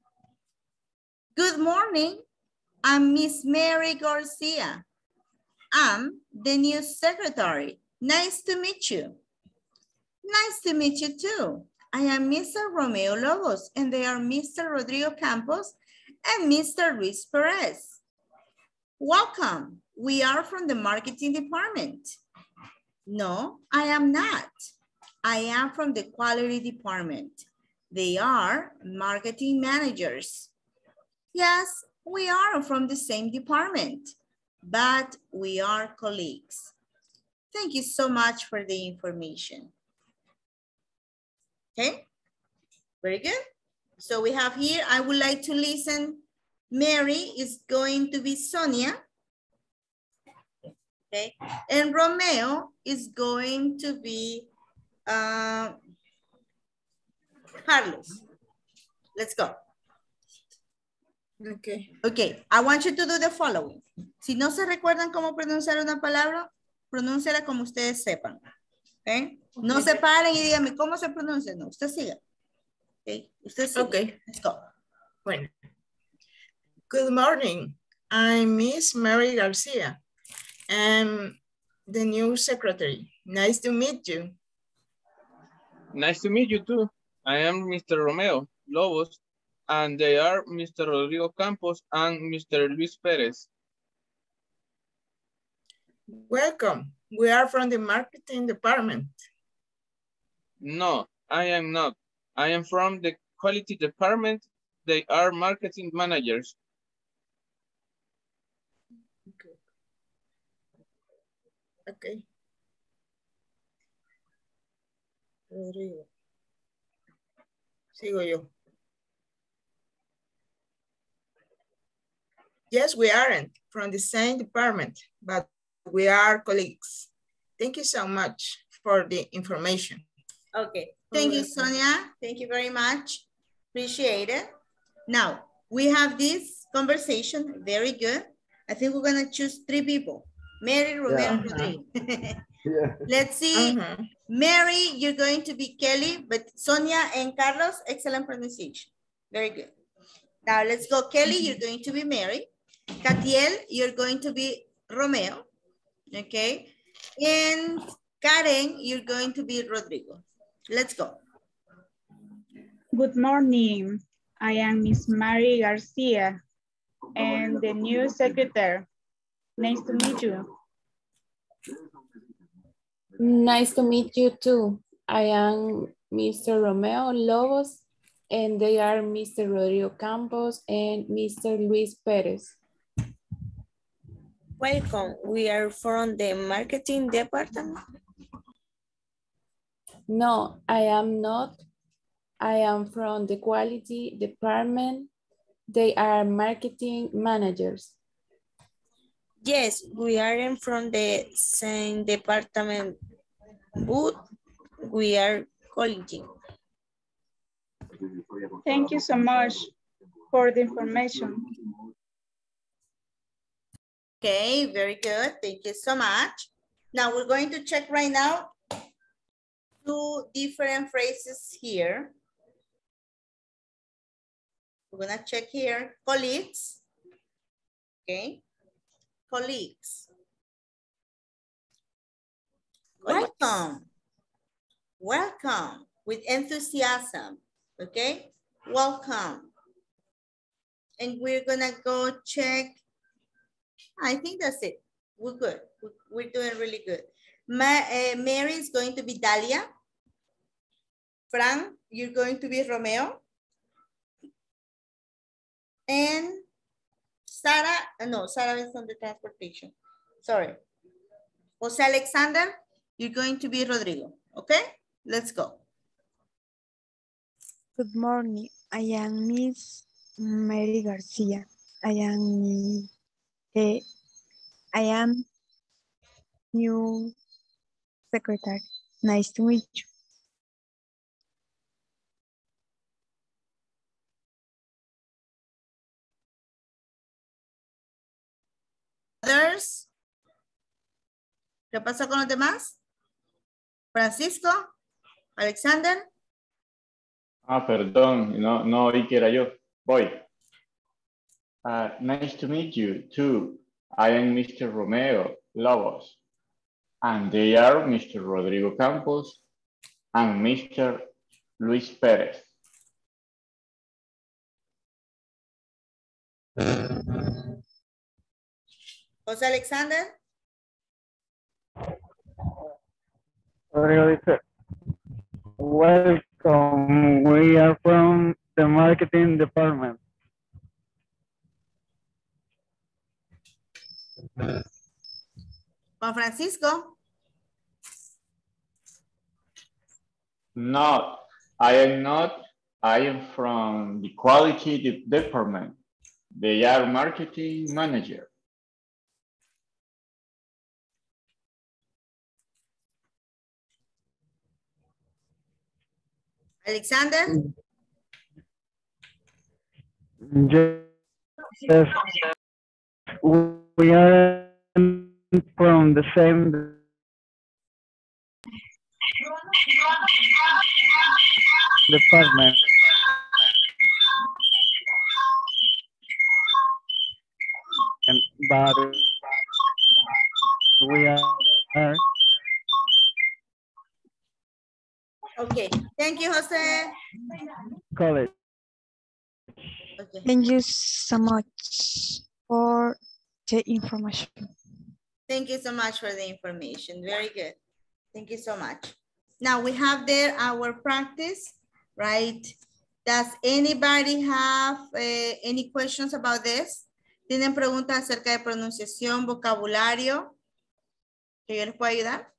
Good morning. I'm Miss Mary Garcia. I'm the new secretary. Nice to meet you. Nice to meet you too. I am Mr. Romeo Lobos, and they are Mr. Rodrigo Campos and Mr. Luis Perez. Welcome. We are from the marketing department. No, I am not. I am from the quality department. They are marketing managers. Yes, we are from the same department, but we are colleagues. Thank you so much for the information. Okay, very good. So we have here, I would like to listen. Mary is going to be Sonia. Okay, and Romeo is going to be Carlos. Let's go. Okay. Okay, I want you to do the following. Si no se recuerdan cómo pronunciar una palabra, pronúnciala como ustedes sepan. Okay? No se paren y díganme cómo se pronuncia. No, usted siga. Okay, usted siga. Okay. Let's go. Bueno. Good morning. I'm Miss Mary Garcia. I'm the new secretary. Nice to meet you. Nice to meet you too. I am Mr. Romeo Lobos, and they are Mr. Rodrigo Campos and Mr. Luis Perez. Welcome. We are from the marketing department. No, I am not. I am from the quality department. They are marketing managers. Okay. Rodrigo. Sigo yo. Yes, we aren't from the same department, but we are colleagues. Thank you so much for the information. Okay, thank you, Sonia. Thank you very much. Appreciate it. Now, we have this conversation, very good. I think we're gonna choose 3 people. Mary, Romeo, Rodrigo. Let's see. Mary, you're going to be Kelly, but Sonia and Carlos, excellent pronunciation. Very good. Now let's go. Kelly, you're going to be Mary. Catiel, you're going to be Romeo. Okay. And Karen, you're going to be Rodrigo. Let's go. Good morning. I am Miss Mary Garcia and the new secretary. Nice to meet you. Nice to meet you too. I am Mr. Romeo Lobos and they are Mr. Rodrigo Campos and Mr. Luis Perez. Welcome. We are from the marketing department. No, I am not. I am from the quality department. They are marketing managers. Yes, we aren't from the same department, but we are colleagues. Thank you so much for the information. Okay, very good. Thank you so much. Now we're going to check right now 2 different phrases here. We're gonna check here, colleagues. Okay, colleagues. Welcome. Welcome with enthusiasm. Okay, welcome. And we're gonna go check. I think that's it. We're good. We're doing really good. Mary is going to be Dalia. Frank, you're going to be Romeo. And Sarah, no, Sarah is on the transportation. Sorry. Jose Alexander, you're going to be Rodrigo. Okay? Let's go. Good morning. I am Miss Mary Garcia. I am new secretary. Nice to meet you. Others? ¿Qué pasa con los demás? Francisco, Alexander. Perdón, no oí que era yo. Voy. Nice to meet you too. I am Mr. Romeo Lobos. And they are Mr. Rodrigo Campos and Mr. Luis Perez. José Alexander. Rodrigo dice, welcome, we are from the marketing department. Juan Francisco. No, I am not. I am from the quality department. They are marketing manager. Alexander. Yes, we are from the same department. But we are Okay, thank you, Jose. college. Okay. Thank you so much for the information. Thank you so much for the information. Very good. Thank you so much. Now we have there our practice, right? Does anybody have any questions about this? ¿Tienen preguntas acerca de pronunciación, vocabulario? ¿Que yo les pueda ayudar?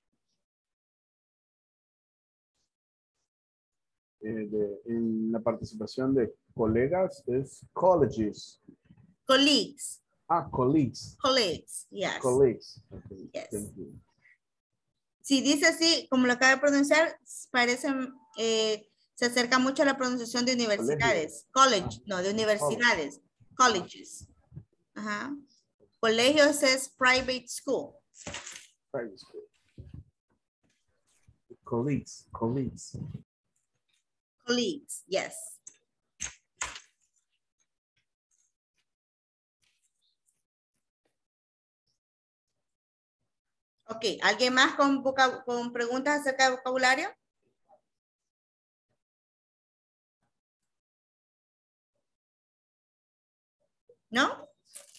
En la participación de colegas es colleges. Colleagues. Colleagues. Colleagues, yes. Colleagues. Okay, yes. thank you. Si dice así, como lo acaba de pronunciar, parece, se acerca mucho a la pronunciación de universidades. College, no, de universidades. Colleges. Ajá. Colegios es private school. Private school. Colleagues. Colleagues, yes. Ok, ¿alguien más con preguntas acerca de vocabulario? ¿No?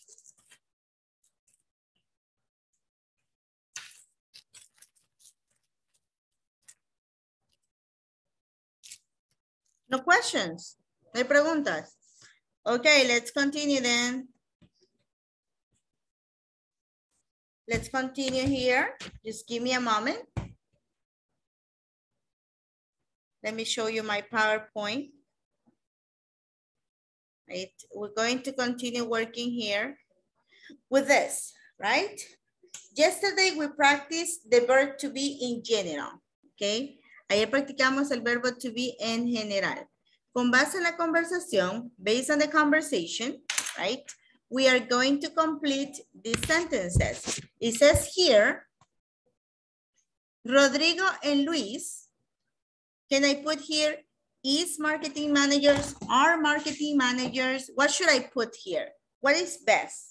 No questions. No hay preguntas. Okay, let's continue then. Let's continue here. Just give me a moment. Let me show you my PowerPoint. Right. We're going to continue working here with this, right? Yesterday we practiced the verb to be in general, okay? Ayer practicamos el verbo to be en general. Con base en la conversación, based on the conversation, right? We are going to complete these sentences. It says here, Rodrigo and Luis, can I put here, is marketing managers, are marketing managers? What should I put here? What is best?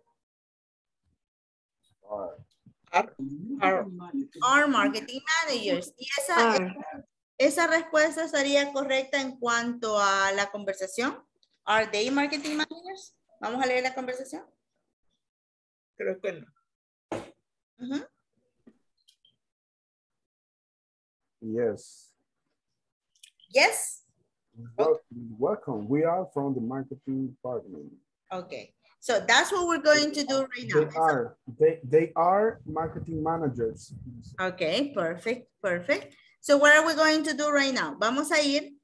Are marketing managers. Y esa respuesta estaría correcta en cuanto a la conversación. Are they marketing managers? Vamos a leer la conversación. Creo que no. Yes. Yes. Welcome. We are from the marketing department. Okay. So that's what we're going to do right now. They are marketing managers. Okay, perfect, perfect. So what are we going to do right now? Vamos a ir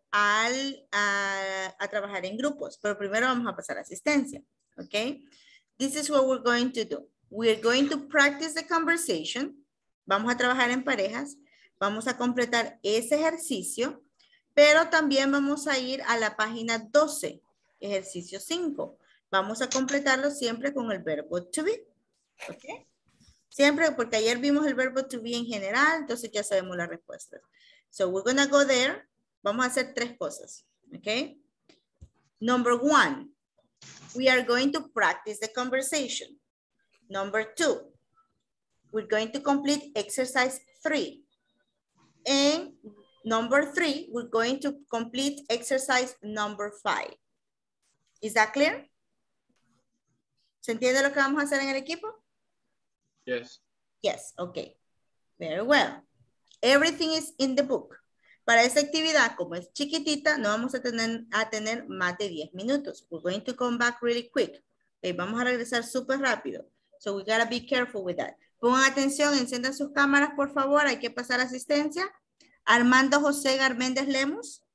a trabajar en grupos, pero primero vamos a pasar asistencia, ¿ok? This is what we're going to do. We're going to practice the conversation. Vamos a trabajar en parejas. Vamos a completar ese ejercicio, pero también vamos a ir a la página 12, ejercicio 5. Vamos a completarlo siempre con el verbo to be, ¿ok? Siempre, porque ayer vimos el verbo to be en general, entonces ya sabemos la respuesta. So we're gonna go there. Vamos a hacer 3 cosas, ¿ok? Number 1, we are going to practice the conversation. Number 2, we're going to complete exercise 3. And number 3, we're going to complete exercise number 5. Is that clear? ¿Se entiende lo que vamos a hacer en el equipo? Yes. Yes, okay. Very well. Everything is in the book. Para esta actividad, como es chiquitita, no vamos a tener más de 10 minutos. We're going to come back really quick. Okay, vamos a regresar súper rápido. So we gotta be careful with that. Pongan atención, enciendan sus cámaras, por favor. Hay que pasar asistencia. Armando José Garméndez Lemos.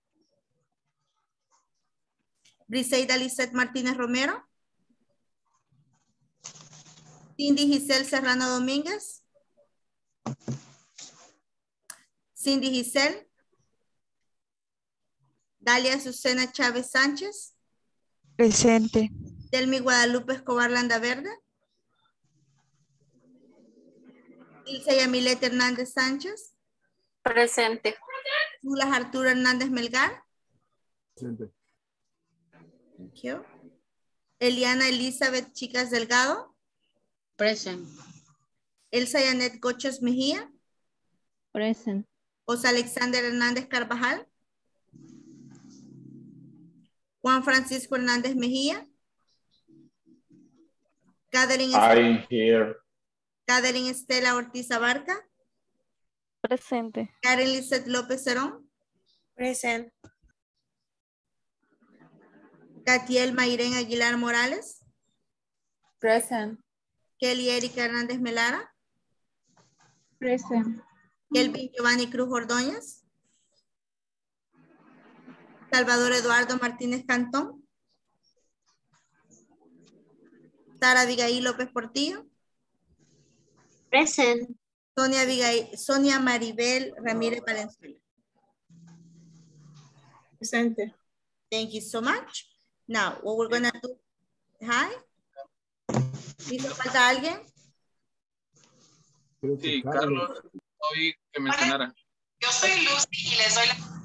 Briseida Lizeth Martínez Romero. Cindy Giselle Serrano Domínguez. Cindy Giselle. Dalia Azucena Chávez Sánchez. Presente. Delmi Guadalupe Escobar Landaverde. Ilse Yamilete Hernández Sánchez. Presente. Zulas Arturo Hernández Melgar. Presente. Thank you. Eliana Elizabeth Chicas Delgado. Present. Elsa Yanet Coches Mejía. Present. José Alexander Hernández Carvajal. Juan Francisco Hernández Mejía. I'm here. Catherine Estela Ortiz Abarca. Presente. Karen Lizeth López Cerón. Present. Catiel Mayren Aguilar Morales. Present. Kelly Erika Hernández Melara. Present. Kelvin Giovanni Cruz Ordóñez. Salvador Eduardo Martínez Cantón. Sara Abigail López Portillo. Present. Sonia Maribel Ramírez Valenzuela. Presente. Thank you so much. Now, what we're gonna do. Hi. ¿Hizo falta alguien? Sí, Carlos, oí que mencionara. Yo soy Lucy y les doy la...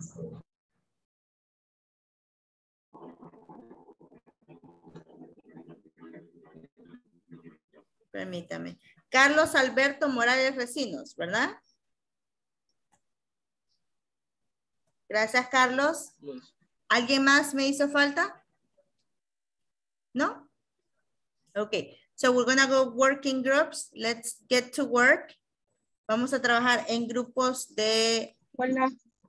Permítame. Carlos Alberto Morales Recinos, ¿verdad? Gracias, Carlos. ¿Alguien más me hizo falta? ¿No? Okay. So we're gonna go work in groups. Let's get to work. Vamos a trabajar en grupos de... Hola.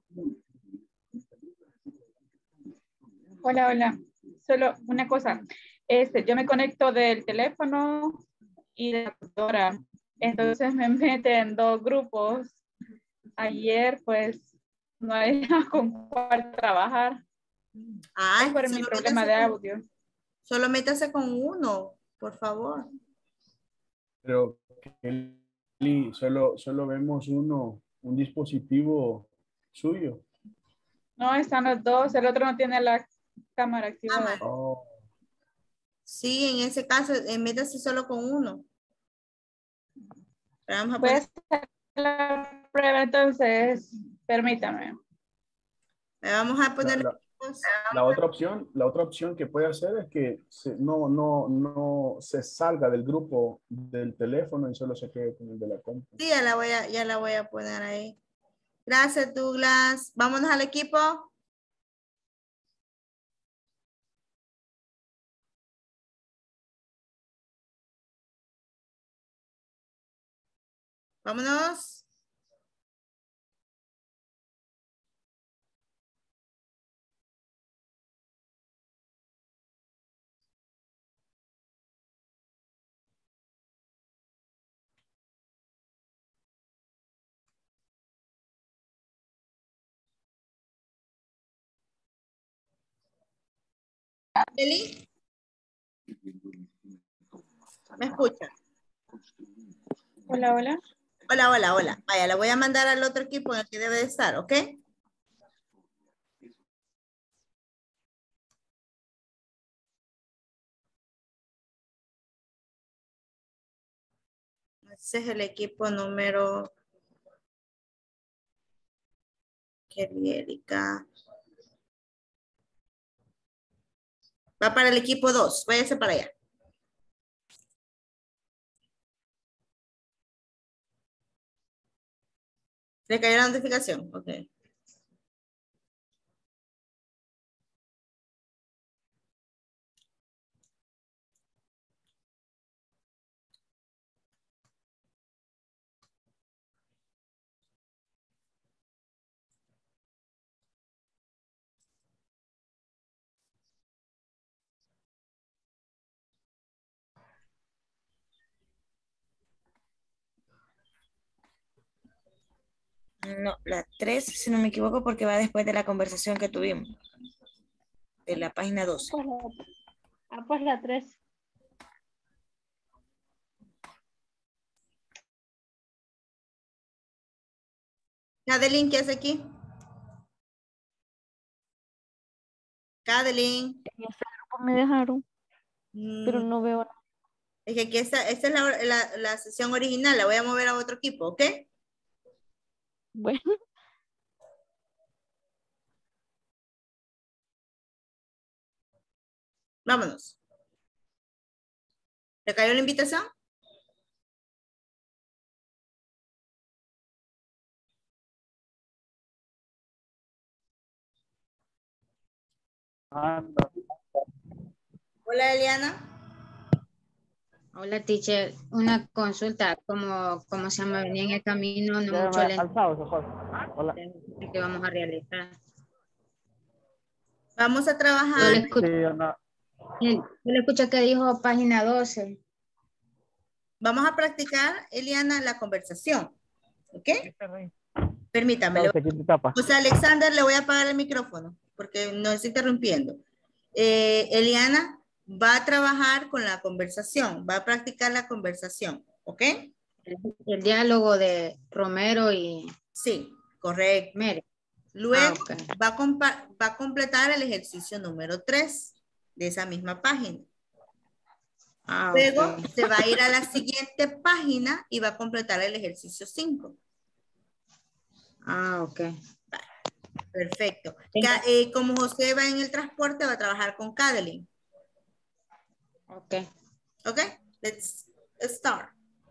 Hola, hola. Solo una cosa. Yo me conecto del teléfono y de la computadora. Entonces me meten en 2 grupos. Ayer, pues, no hay con cuál trabajar. Ay, es por mi problema de audio. Solo métase con uno, por favor. Pero Kelly, solo vemos un dispositivo suyo. No, están los 2. El otro no tiene la cámara activada. Oh. Sí, en ese caso, métase solo con uno. Vamos a Voy a hacer la prueba entonces. Permítame. Vamos a poner... La otra opción que puede hacer es que no se salga del grupo del teléfono y solo se quede con el de la compra. Sí, ya la voy a poner ahí. Gracias, Douglas. Vámonos al equipo. Vámonos. Eli, ¿me escucha? Hola, hola. Hola, hola, hola. Vaya, la voy a mandar al otro equipo en el que debe de estar, ¿ok? Ese es el equipo número... Erika. Va para el equipo 2. Váyase para allá. ¿Le cayó la notificación? Ok. No, la 3, si no me equivoco, porque va después de la conversación que tuvimos. De la página 12. Pues la 3. Cadeline, ¿qué hace aquí? Cadeline. En ese grupo me dejaron, pero no veo nada. Es que aquí esta es la sesión original. La voy a mover a otro equipo, ¿ok? Bueno. Vámonos. ¿Le cayó la invitación? Hola, Eliana. Hola, teacher. Una consulta, como se llama, venía en el camino, no mucho lento Hola. que vamos a realizar. Vamos a trabajar. Yo le escucho que dijo página 12. Vamos a practicar, Eliana, la conversación. ¿Ok? Permítame. José Alexander, le voy a apagar el micrófono porque nos está interrumpiendo. Eliana va a trabajar con la conversación, va a practicar la conversación, ¿ok? El diálogo de Romero y... Sí, correcto. Mere. Luego Okay. va a completar el ejercicio número 3 de esa misma página. Luego Okay. se va a ir a la siguiente página y va a completar el ejercicio 5. Ok. Perfecto. Como José va en el transporte, va a trabajar con Cadeline. Ok. Ok, let's start.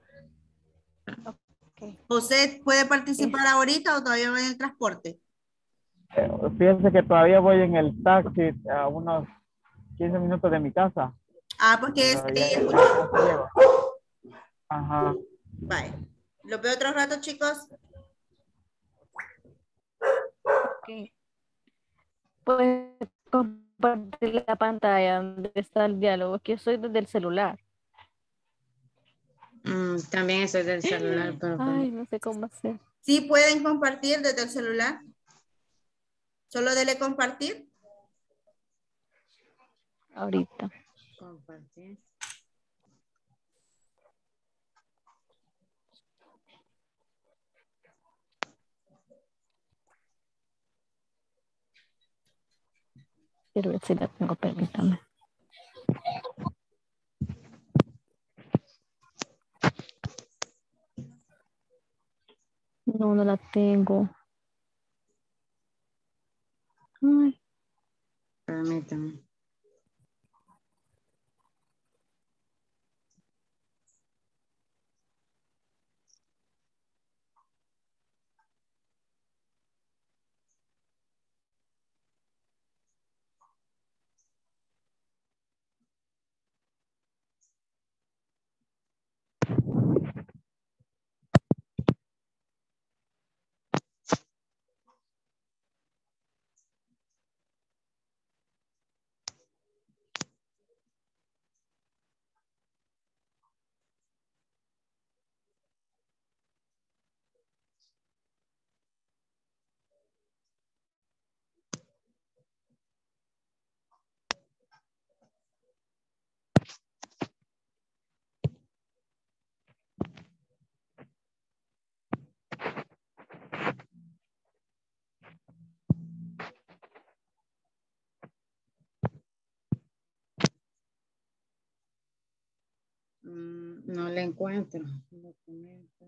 Okay. José, ¿puede participar ahorita o todavía va en el transporte? Fíjense que todavía voy en el taxi a unos 15 minutos de mi casa. Ah, porque es ahí. Ajá. Bye. ¿Los veo otro rato, chicos? Ok. Pues compartir la pantalla donde está el diálogo, que yo soy desde el celular. También estoy del celular. Pero... Ay, no sé cómo hacer. Sí, pueden compartir desde el celular. Solo dele compartir. Ahorita. Compartir. Quiero ver si la tengo, permítame. No, no la tengo. Ay. Permítame. encuentro. Documento.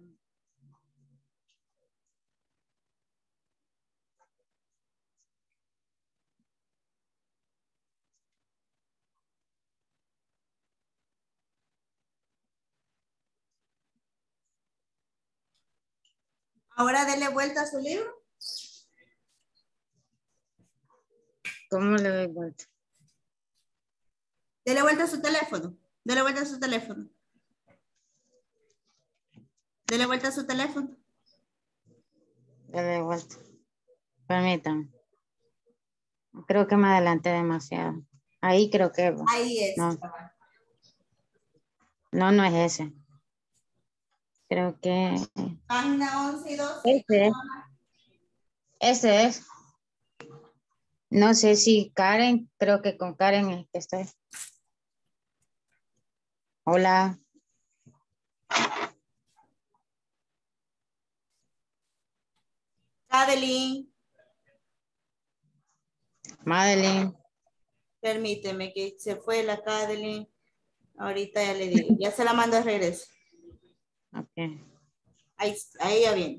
Ahora dele vuelta a su libro. ¿Cómo le doy vuelta? Dele vuelta a su teléfono. Dele vuelta a su teléfono. Dele vuelta a su teléfono. Dale vuelta. Permítame. Creo que me adelanté demasiado. Ahí creo que va. Ahí es. No. No, no es ese. Creo que... Página 11 y 12. Ese es. Ese es. No sé si Karen, creo que con Karen es que estoy. Hola. Adeline. Madeline. Permíteme que se fue la Adeline. Ahorita ya le digo. Ya se la mando de regreso. Ok. Ahí ya viene.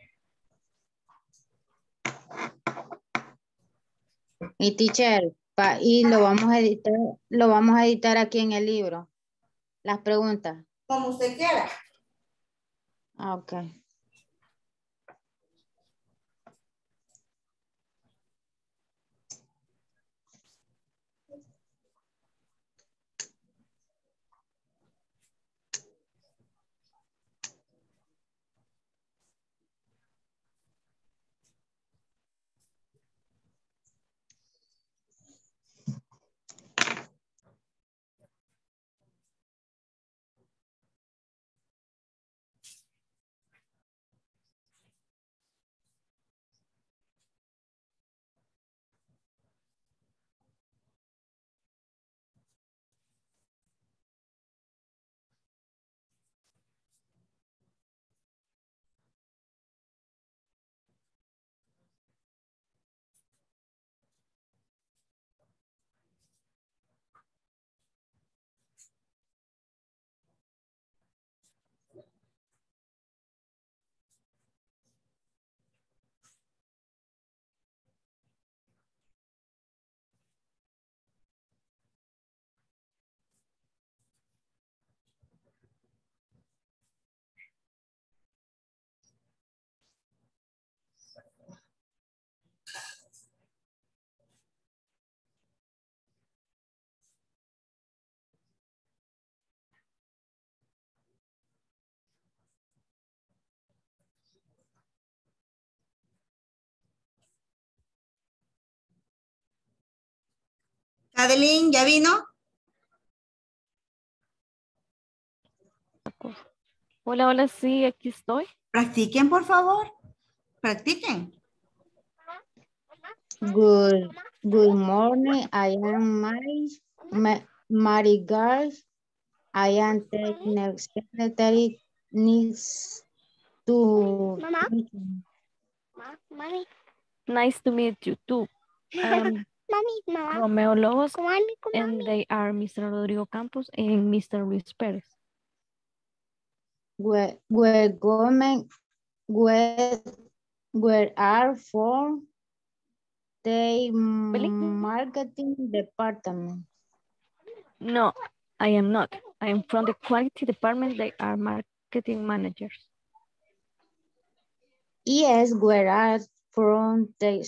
Y teacher, y lo vamos a editar aquí en el libro. Las preguntas. Como usted quiera. Ah, ok. Adeline, ¿ya vino? Hola, hola, sí, aquí estoy. Practiquen, por favor. Practiquen. Good morning. I am Mary Girls. I am taking secretary needs to Mami. Nice to meet you too. I am Romeo Lobos, and they are Mr. Rodrigo Campos and Mr. Luis Perez. where are from the marketing department. No, I am not. I am from the quality department. They are marketing managers. Yes, where are from the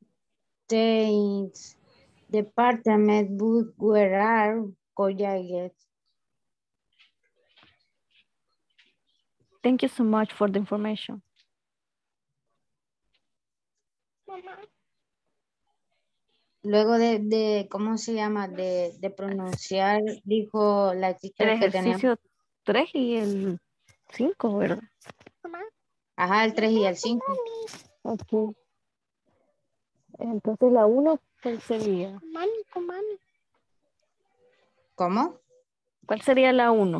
department, but where are colleagues? Thank you so much for the information. Luego de ¿cómo se llama? De pronunciar, dijo la teacher El que tenía. ejercicio 3 y el 5, ¿verdad? Ajá, el 3 y el 5. Ok. Entonces la 1, ¿cuál sería? ¿Cómo? ¿Cuál sería la 1?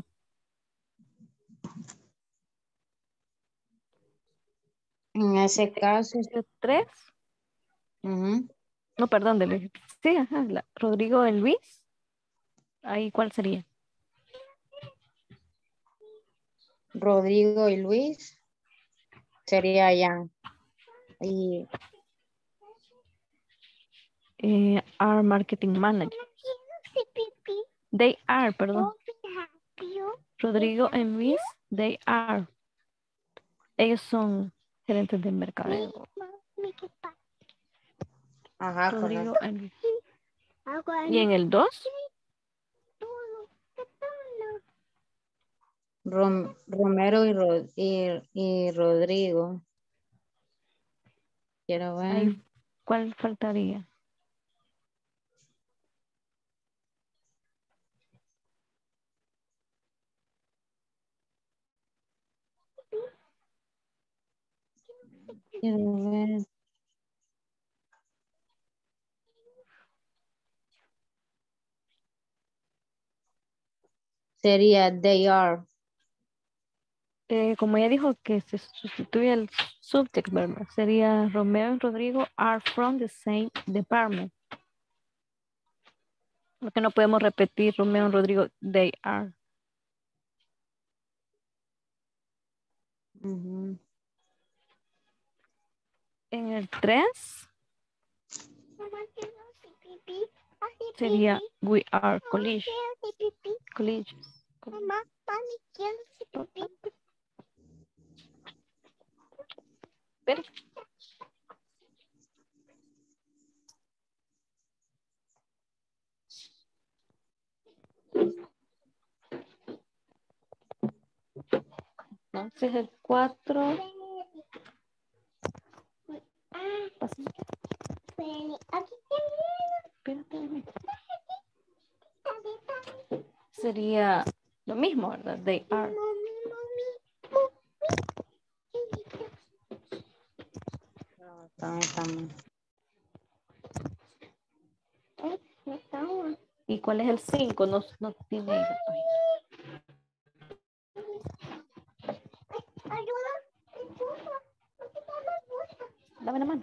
En ese caso. 3. No, perdón, sí, ajá, Rodrigo y Luis. Ahí, ¿cuál sería? Rodrigo y Luis. Sería Jan. Y Are marketing manager. They are, perdón. Rodrigo and Luis, they are. Ellos son gerentes de mercadeo. ajá, Rodrigo correcto. and Luis. ¿Y en el 2? Romero y Rodrigo. Quiero ver. Ahí, ¿cuál faltaría? Quiero ver. Sería they are. Como ya dijo que se sustituye el subject, ¿verdad? Sería Romeo y Rodrigo are from the same department. Porque no podemos repetir Romeo y Rodrigo, they are. En el 3 sería we are colleagues. Pero, entonces el 4 sería lo mismo, ¿verdad? They are. ¿Y cuál es el 5? No tiene ahí la página. Dame la mano.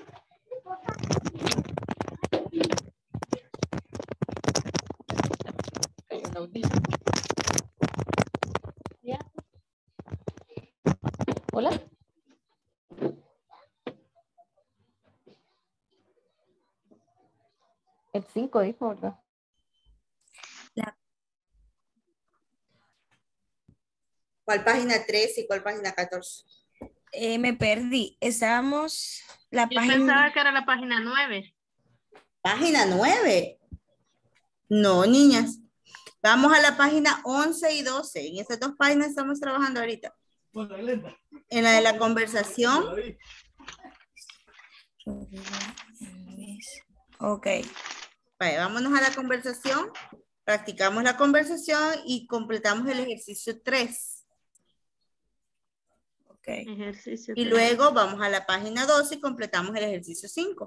¿Ya? ¿Hola? El 5 dijo, ¿verdad? ¿Cuál página 3 y cuál página 14? Me perdí. Estábamos la Yo página. pensaba que era la página 9. ¿Página 9? No, niñas. Vamos a la página 11 y 12. En estas dos páginas estamos trabajando ahorita. En la de la conversación. Ok. Vale, vámonos a la conversación. Practicamos la conversación y completamos el ejercicio 3. Ok. Ejercicio Y 3. luego vamos a la página 12 y completamos el ejercicio 5.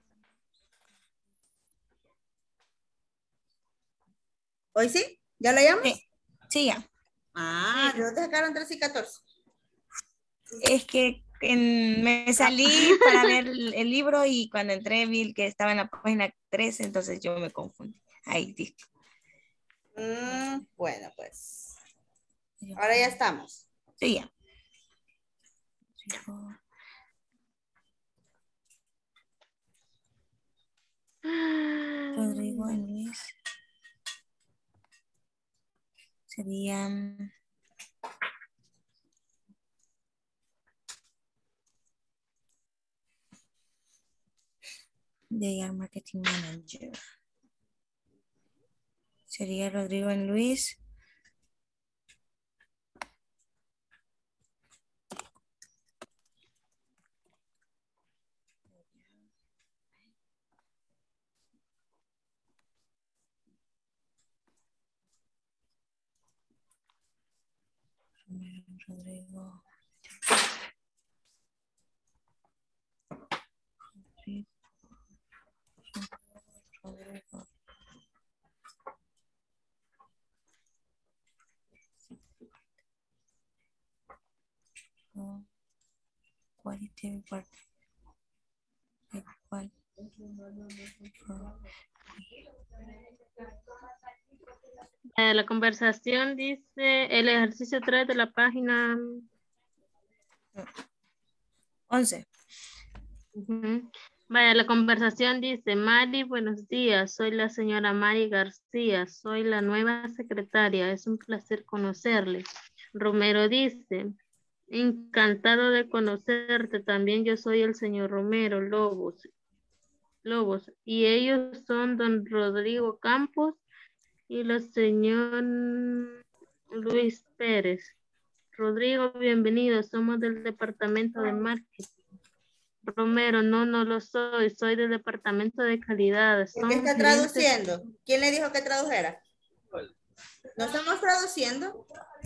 ¿Hoy sí? ¿Ya lo llamamos? Sí, ya. Ah, ¿de dónde sacaron 13 y 14? Es que me salí para ver el libro y cuando entré vi que estaba en la página 13, entonces yo me confundí. Ahí dijo. Bueno, pues. Ahora ya estamos. Sí, ya. Rodrigo y Luis. Serían... They are marketing manager. Sería Rodrigo y Luis. Rodrigo. Rodrigo. Quality part. Igual. La conversación dice, el ejercicio 3 de la página 11. Ujú. Vaya, la conversación dice, Mari, buenos días, soy la señora Mari García, soy la nueva secretaria, es un placer conocerle. Romero dice, encantado de conocerte, también yo soy el señor Romero Lobos, y ellos son don Rodrigo Campos y la señor Luis Pérez. Rodrigo, bienvenido, somos del departamento de marketing. Romero, no lo soy, soy del departamento de calidad. ¿Por qué está traduciendo? ¿Quién le dijo que tradujera? ¿No estamos traduciendo?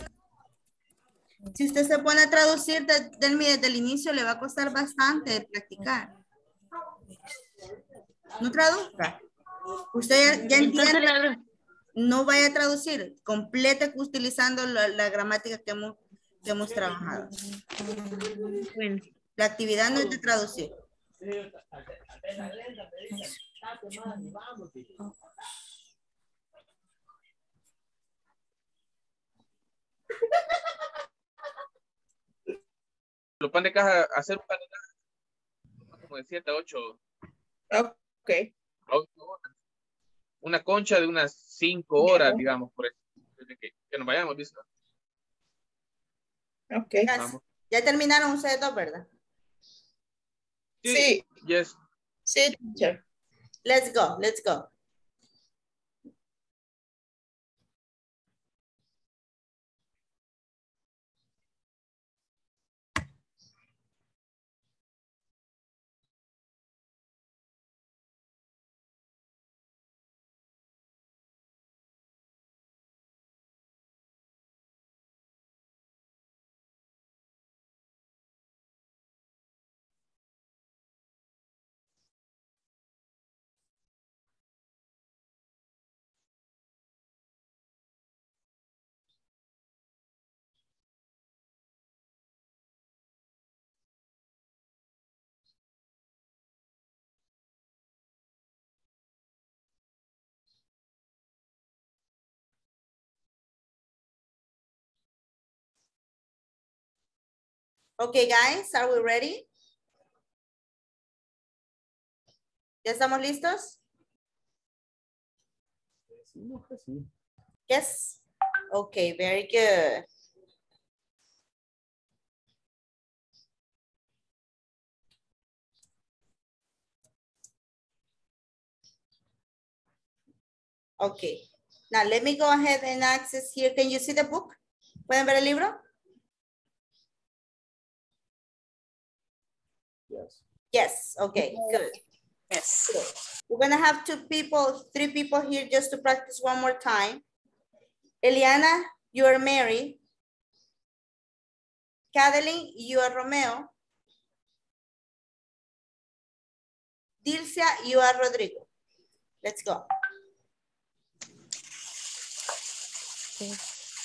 Si usted se pone a traducir desde el inicio, le va a costar bastante practicar. No traduzca. Usted ya entiende. No vaya a traducir. Complete utilizando la gramática que hemos trabajado. Bueno. La actividad no es de traducir. Lo pan de caja, hacer un pan de caja como de 7 a 8. Ok. Una concha de unas 5 horas, digamos, por eso. Desde que nos vayamos, ¿listo? Ok. Ya terminaron ustedes dos, ¿verdad? Sí. Yes. Sí, teacher. Let's go, let's go. Okay, guys, are we ready? ¿Ya estamos listos? Yes. Okay, very good. Okay. Now let me go ahead and access here. Can you see the book? ¿Pueden ver el libro? Yes. Yes. Okay, good. Yes. Good. We're gonna have 3 people here just to practice one more time. Eliana, you are Mary. Kathleen, you are Romeo. Dilcia, you are Rodrigo. Let's go. Okay.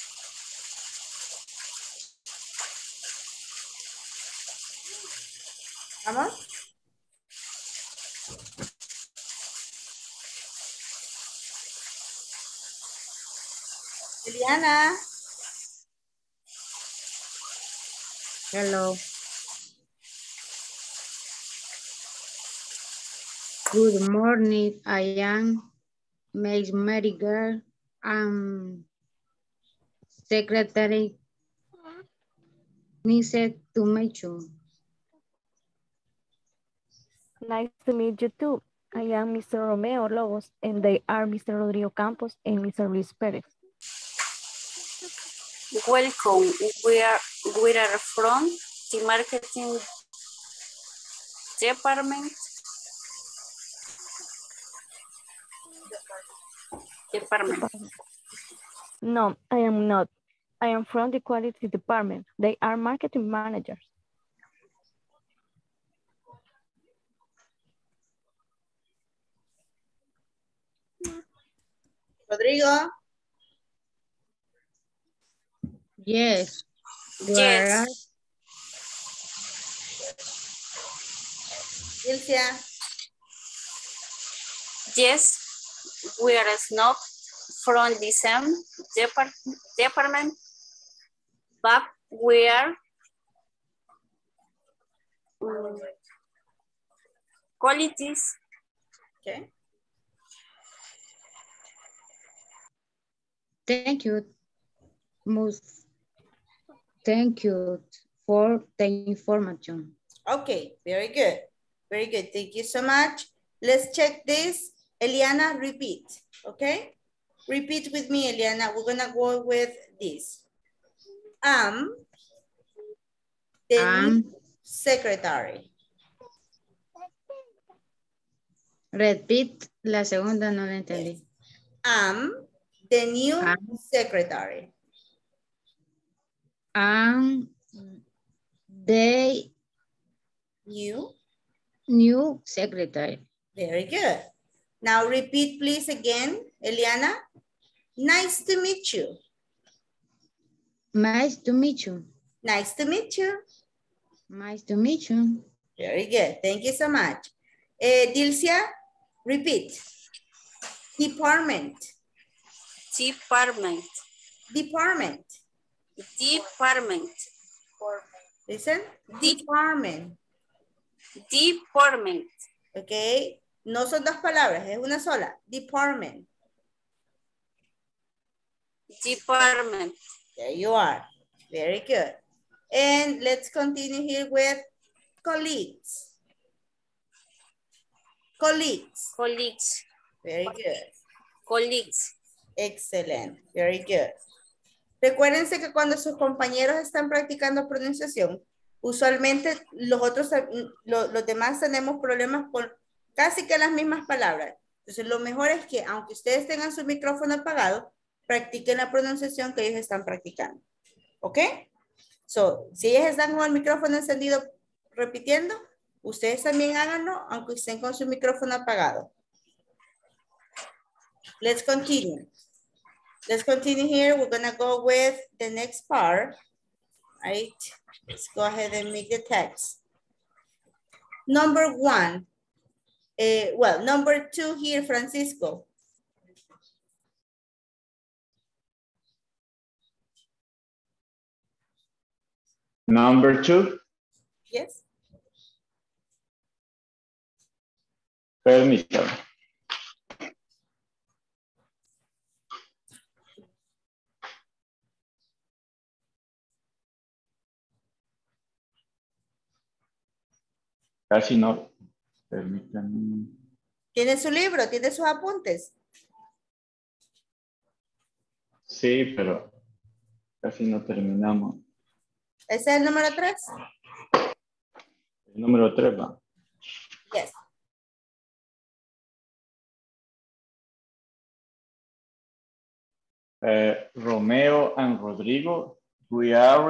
Vamos. Eliana. Hello. Good morning. I am Miss Mary Girl. I'm Secretary Nice to meet you. Nice to meet you too. I am Mr. Romeo Lobos, and they are Mr. Rodrigo Campos and Mr. Luis Perez. Welcome. We are from the marketing department. No, I am not. I am from the quality department. They are marketing managers. Rodrigo. Yes. Yes. Dilcia. Yes. We are not from the same department, but we are qualities. Okay. Thank you. Thank you for the information. Okay, very good. Very good. Thank you so much. Let's check this. Eliana, repeat. Okay? Repeat with me, Eliana. We're going to go with this. The new secretary. Repeat la segunda, no la entendí. The new secretary. The new secretary. Very good. Now repeat please again, Eliana. Nice to meet you. Nice to meet you. Nice to meet you. Nice to meet you. Very good. Thank you so much. Dilcia, repeat. Department. Department. Department. Department. Listen. Department. Department. Okay. No son dos palabras, es una sola. Department. Department. There you are. Very good. And let's continue here with colleagues. Colleagues. Colleagues. Very good. Colleagues. Excellent. Very good. Recuérdense que cuando sus compañeros están practicando pronunciación, usualmente los demás tenemos problemas con casi que las mismas palabras. Entonces lo mejor es que aunque ustedes tengan su micrófono apagado, practiquen la pronunciación que ellos están practicando. ¿Ok? So, si ellos están con el micrófono encendido repitiendo, ustedes también háganlo aunque estén con su micrófono apagado. Let's continue. Let's continue here. We're going to go with the next part. Right? Let's go ahead and make the text. Number 1. Number 2 here, Francisco. Number 2. Yes. Permítame. Casi no. Permítanme. ¿Tiene su libro? ¿Tiene sus apuntes? Sí, pero casi no terminamos. ¿Ese es el número 3? El número 3 va. Yes. Romeo and Rodrigo, we are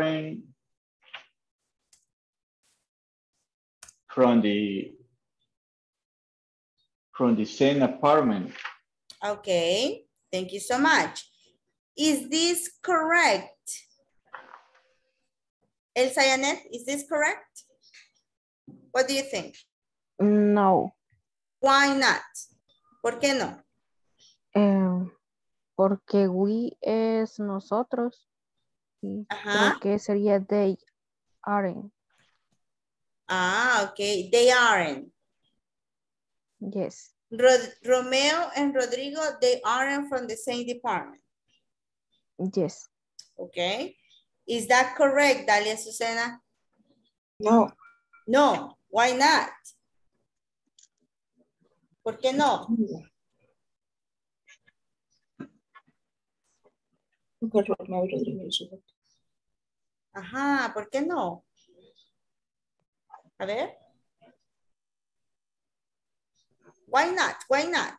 from the same apartment. Okay, thank you so much. Is this correct? Elsa Yanet, is this correct? What do you think? No. Why not? ¿Por qué no? Porque we es nosotros. Y creo que sería they aren't. Ah, okay. They aren't. Yes. Romeo and Rodrigo, they aren't from the same department. Yes. Okay. Is that correct, Dalia Susana? No. No. Why not? ¿Por qué no? Ajá, ¿por qué no? A ver. Why not? Why not?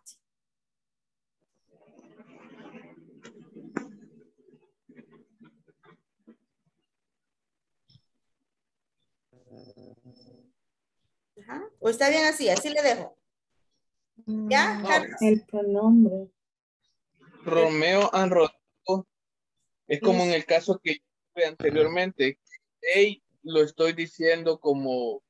Ajá. ¿O está bien así? Así le dejo. ¿Ya? El pronombre. Romeo and Rodrigo es como en el caso que yo anteriormente. Hey, lo estoy diciendo como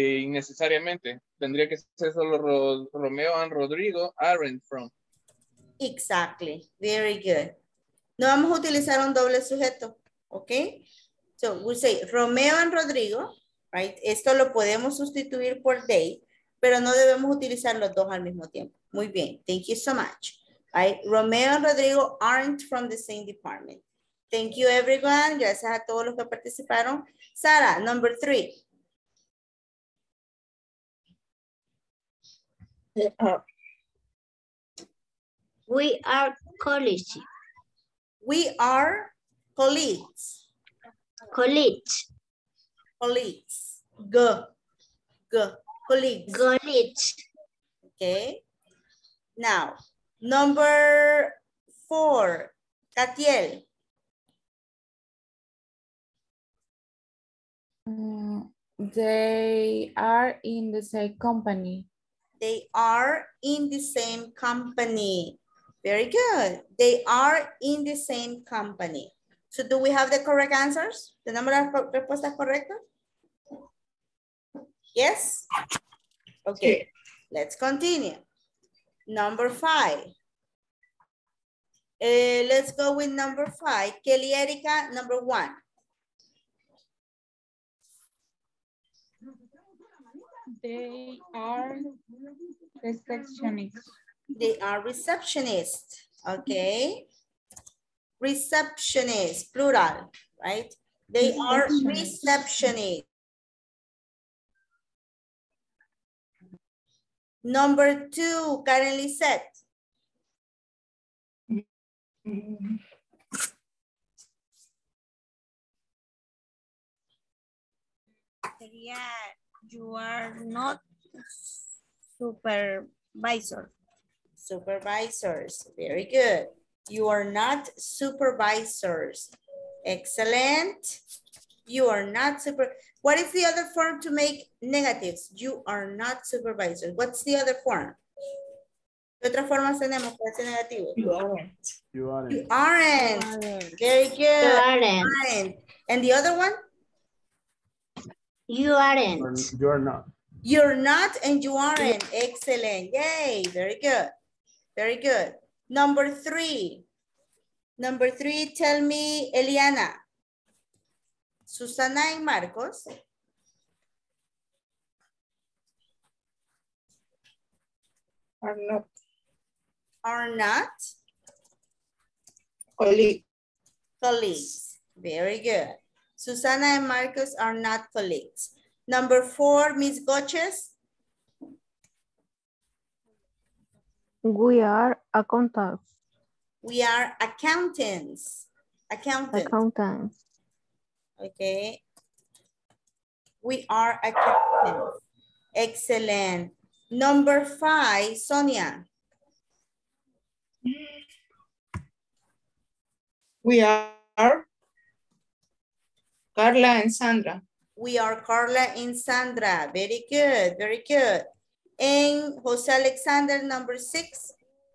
innecesariamente. Tendría que ser solo Romeo and Rodrigo aren't from. Exactly. Very good. No vamos a utilizar un doble sujeto. ¿Ok? So we say Romeo and Rodrigo. Right? Esto lo podemos sustituir por they, pero no debemos utilizar los dos al mismo tiempo. Muy bien. Thank you so much. Right? Romeo and Rodrigo aren't from the same department. Thank you, everyone. Gracias a todos los que participaron. Sara, number 3. We are colleagues. We are colleagues. Colleagues. Colleagues. Colleagues. Colleagues. Okay. Now, number 4. Catiel. They are in the same company. They are in the same company. Very good. They are in the same company. So do we have the correct answers? ¿Tenemos las respuestas correctas? Yes? Okay. Let's continue. Number 5. Let's go with number 5. Kelly Erica, number 1. They are receptionists. They are receptionists. Okay. Receptionists, plural, right? They are receptionists. Number 2, Karen Lisette. You are not supervisor. Supervisors, very good. You are not supervisors. Excellent. You are not What is the other form to make negatives? You are not supervisors. What's the other form? ¿Qué otras formas tenemos para ser negativos? You aren't. You aren't. Very good. You aren't. And the other one? You aren't. You are not. You're not and you aren't. Excellent. Yay. Very good. Very good. Number 3. Number 3, tell me, Eliana. Susana y Marcos. Are not. Are not. Colleagues. Very good. Susana and Marcos are not colleagues. Number 4, Miss Goches. We are accountants. We are accountants. Accountants. Okay. We are accountants. Excellent. Number 5, Sonia. We are Carla and Sandra. We are Carla and Sandra. Very good, very good. And Jose Alexander, number 6.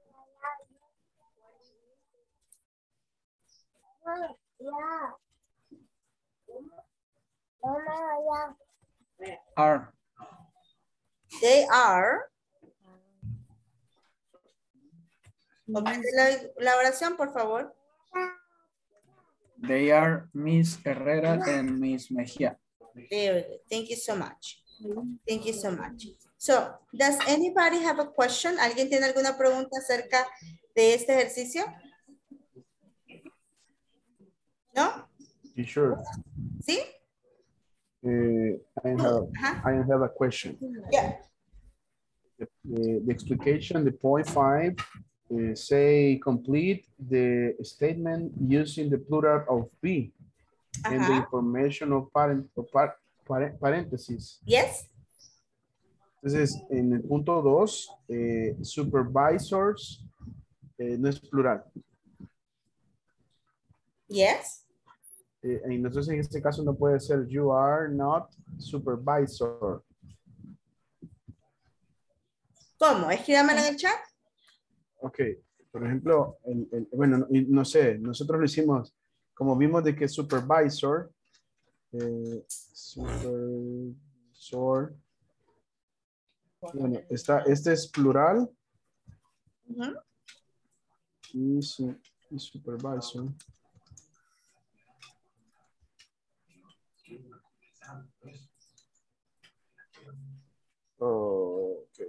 Are. They are. Comente la oración, por favor. They are Miss Herrera and Miss Mejia. Very good. Thank you so much. Thank you so much. So, does anybody have a question? ¿Alguien tiene alguna pregunta acerca de este ejercicio? ¿No? You sure? ¿Sí? I have a question. Yeah. The explication, the point 5, say complete the statement using the plural of be and the information of parentheses. Yes. Entonces, en el punto 2, supervisors no es plural. Yes. Entonces, en este caso no puede ser you are not supervisor. ¿Cómo? Escríbamelo en el chat. Ok. Por ejemplo, bueno, no sé, nosotros lo hicimos, como vimos de que supervisor, bueno, este es plural. Y supervisor. Okay.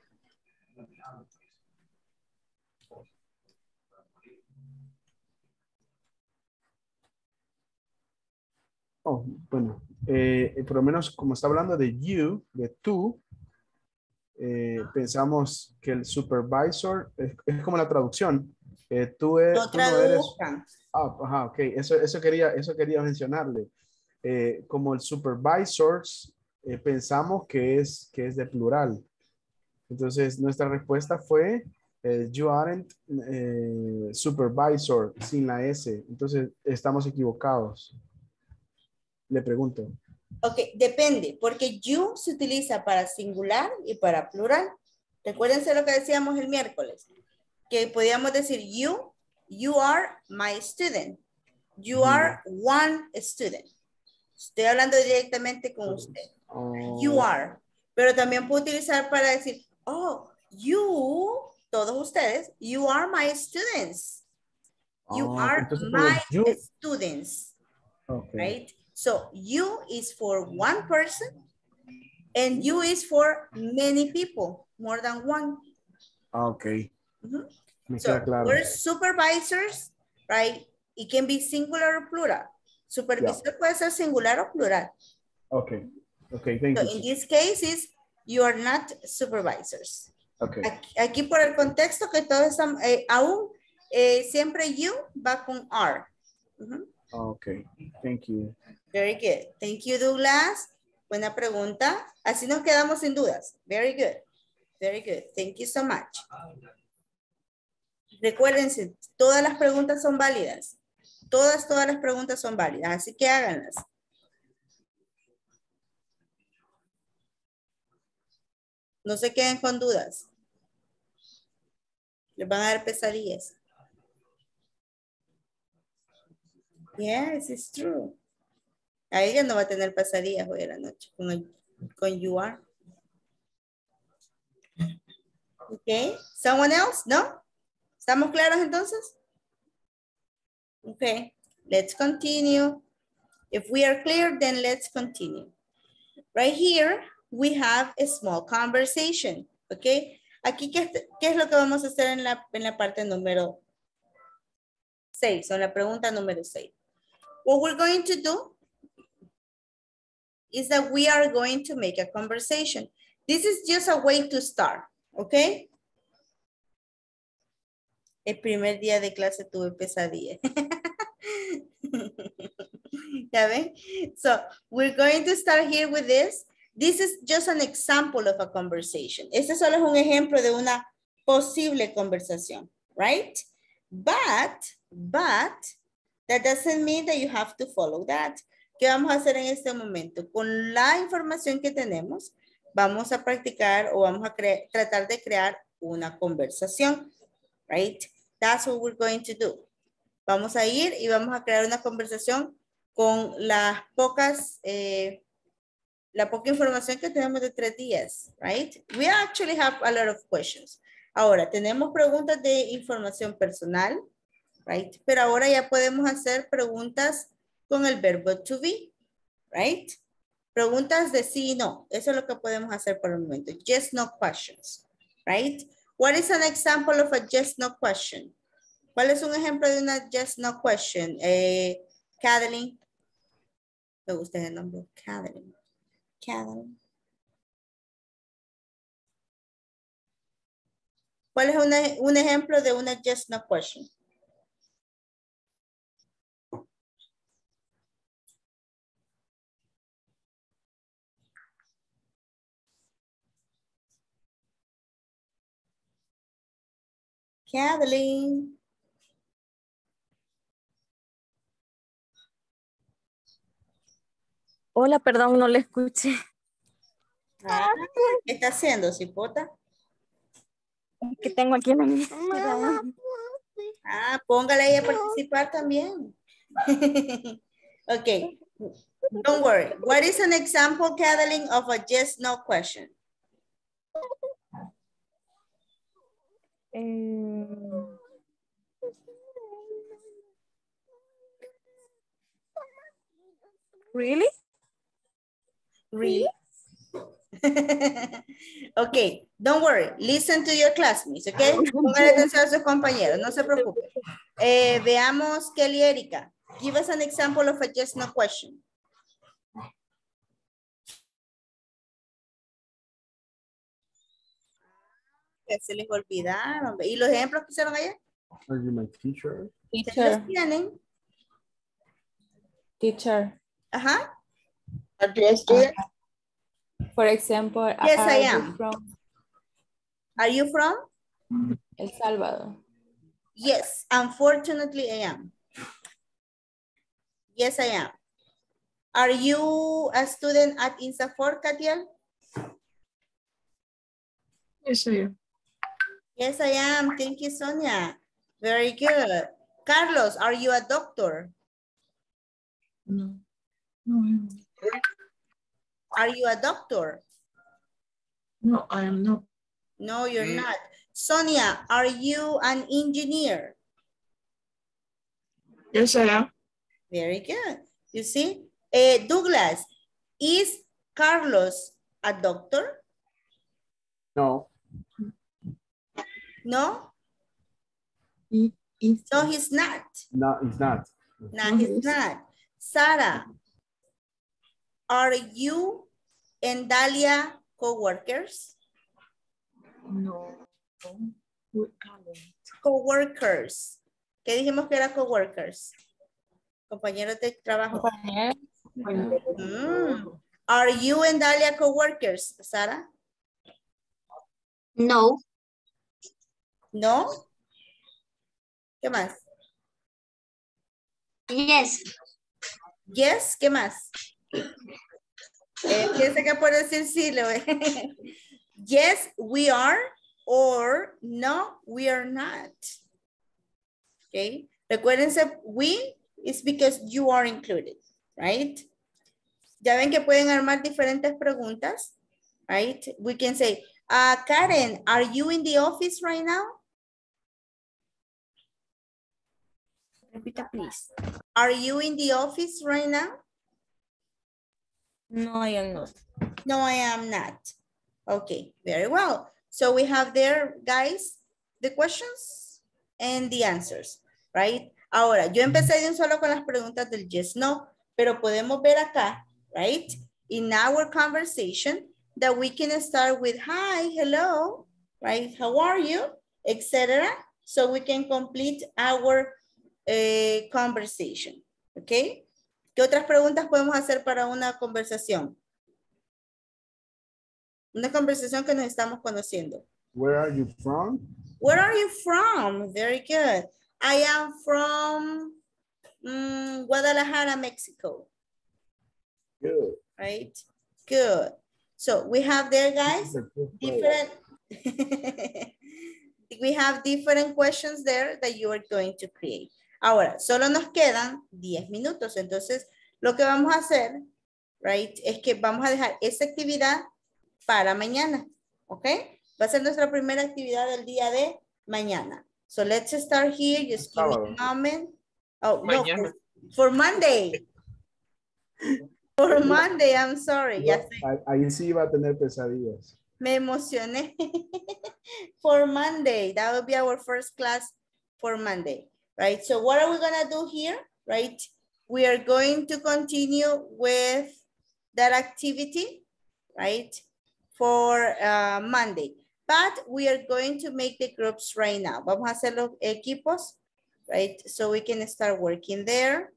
Oh, bueno, por lo menos como está hablando de you, de tú, pensamos que el supervisor es como la traducción. Tú no eres. Ajá, ok. Eso quería mencionarle. Como el supervisors, pensamos que es de plural. Entonces, nuestra respuesta fue you aren't supervisor sin la S. Entonces, estamos equivocados. Le pregunto. Ok, depende, porque you se utiliza para singular y para plural. Recuérdense lo que decíamos el miércoles, que podíamos decir you are my student. You are one student. Estoy hablando directamente con usted. You are. Pero también puedo utilizar para decir, oh, you, todos ustedes, you are my students. You are my students. Okay. Right? So you is for one person and you is for many people, more than one. Okay. Me So queda claro. we're supervisors, right? It can be singular or plural. Supervisor puede ser singular o plural. Okay. Okay, thank you. In this case you are not supervisors. Okay. Aquí por el contexto que todos están, aún siempre you va con are. Okay, thank you. Very good. Thank you, Douglas. Buena pregunta. Así nos quedamos sin dudas. Very good. Very good. Thank you so much. Recuérdense, todas las preguntas son válidas. Todas las preguntas son válidas. Así que háganlas. No se queden con dudas. Les van a dar pesadillas. Yes, it's true. A ella no va a tener pesadillas hoy en la noche con you are. Okay. Someone else? No? ¿Estamos claros entonces? Okay. Let's continue. If we are clear, then let's continue. Right here, we have a small conversation. Okay. Aquí, ¿qué es lo que vamos a hacer en la parte número 6? O en la pregunta número 6. What we're going to do is that we are going to make a conversation. This is just a way to start, okay? El primer día de clase tuve pesadilla. ¿Ya ven? So, we're going to start here with this. This is just an example of a conversation. Este solo es un ejemplo de una posible conversación, right? But, that doesn't mean that you have to follow that. ¿Qué vamos a hacer en este momento? Con la información que tenemos, vamos a practicar o vamos a tratar de crear una conversación, right? That's what we're going to do. Vamos a ir y vamos a crear una conversación con la poca información que tenemos de 3 días, right? We actually have a lot of questions. Ahora, tenemos preguntas de información personal, right? Pero ahora ya podemos hacer preguntas con el verbo to be, right? Preguntas de sí y no. Eso es lo que podemos hacer por el momento. Yes, no questions, right? What is an example of a yes, no question? ¿Cuál es un ejemplo de una yes, no question? Kathleen. Me gusta el nombre. Kathleen. ¿Cuál es un ejemplo de una yes, no question? Kathleen. Hola, perdón, no le escuché. ¿Qué está haciendo, cipota? Que tengo aquí en la mesa. Póngale ahí a participar también. Okay. Don't worry. What is an example, Kathleen, of a yes, no question? Really? Really? Okay, don't worry. Listen to your classmates, okay? Pongan atención a sus compañeros, no se preocupen. Veamos, Kelly Erika. Give us an example of a yes, no question. Que se les olvidaron. ¿Y los ejemplos que hicieron ayer? Are you my teacher? Teacher. ¿Tienen? Teacher. Ajá. Are you a student? For example, Yes, I you am. from Are you from? El Salvador? Yes, unfortunately I am. Yes, I am. Are you a student at INSAFOR, Katiel? Yes, I am. Yes, I am. Thank you, Sonia. Very good. Carlos, are you a doctor? No. No, Are you a doctor? no, I am not. No, you're not. Sonia, are you an engineer? Yes, I am. Very good. You see? Douglas, is Carlos a doctor? No. No? It's No, he's not. No, it's not. No, he's not. Sarah, are you and Dalia co-workers? no. We aren't. Co-workers. ¿Qué dijimos que era co-workers? Compañeros de trabajo. Are you and Dalia co-workers, Sara? No. No. ¿Qué más? Yes. Yes, ¿qué más? Piensa que puede decir sí, lo ve. Yes, we are, or no, we are not. Okay. Recuérdense, we is because you are included, right? Ya ven que pueden armar diferentes preguntas, right? We can say, Karen, are you in the office right now? Repeat, please. Are you in the office right now? No, I am not. No, I am not. Okay, very well. So we have there, guys, the questions and the answers, right? Ahora, yo empecé de un solo con las preguntas del yes, no, pero podemos ver acá, right? In our conversation that we can start with hi, hello, right? How are you? Etc. So we can complete our conversation, okay? ¿Qué otras preguntas podemos hacer para una conversación? Una conversación que nos estamos conociendo. Where are you from? Where are you from? Very good. I am from Guadalajara, Mexico. Good. Right? Good. So we have there, guys, different, we have different questions there that you are going to create. Ahora, solo nos quedan 10 minutos. Entonces, lo que vamos a hacer, right, es que vamos a dejar esa actividad para mañana, ¿ok? Va a ser nuestra primera actividad del día de mañana. So let's start here. Just give me a moment. Oh, mañana. No, for Monday. For Monday, I'm sorry. No, ahí sí iba a tener pesadillas. Me emocioné. For Monday, that will be our first class for Monday, right? So what are we gonna do here, right? We are going to continue with that activity, right? For Monday, but we are going to make the groups right now. Vamos a hacer los equipos, right? So we can start working there.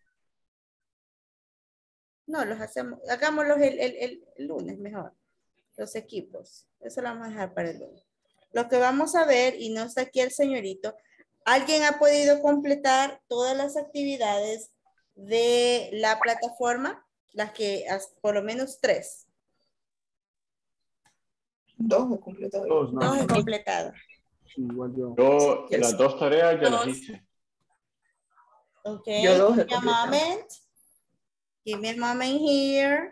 No, los hacemos, hagámoslos el lunes mejor. Los equipos. Eso lo vamos a dejar para el lunes. Lo que vamos a ver, y no está aquí el señorito, ¿alguien ha podido completar todas las actividades de la plataforma? Las que, por lo menos 3. 2 he completado. 2, no. 2 he completado. Igual yo. Yo las 2 tareas ya las hice. Ok. Yo 2 he Give me a moment. Give me a moment here.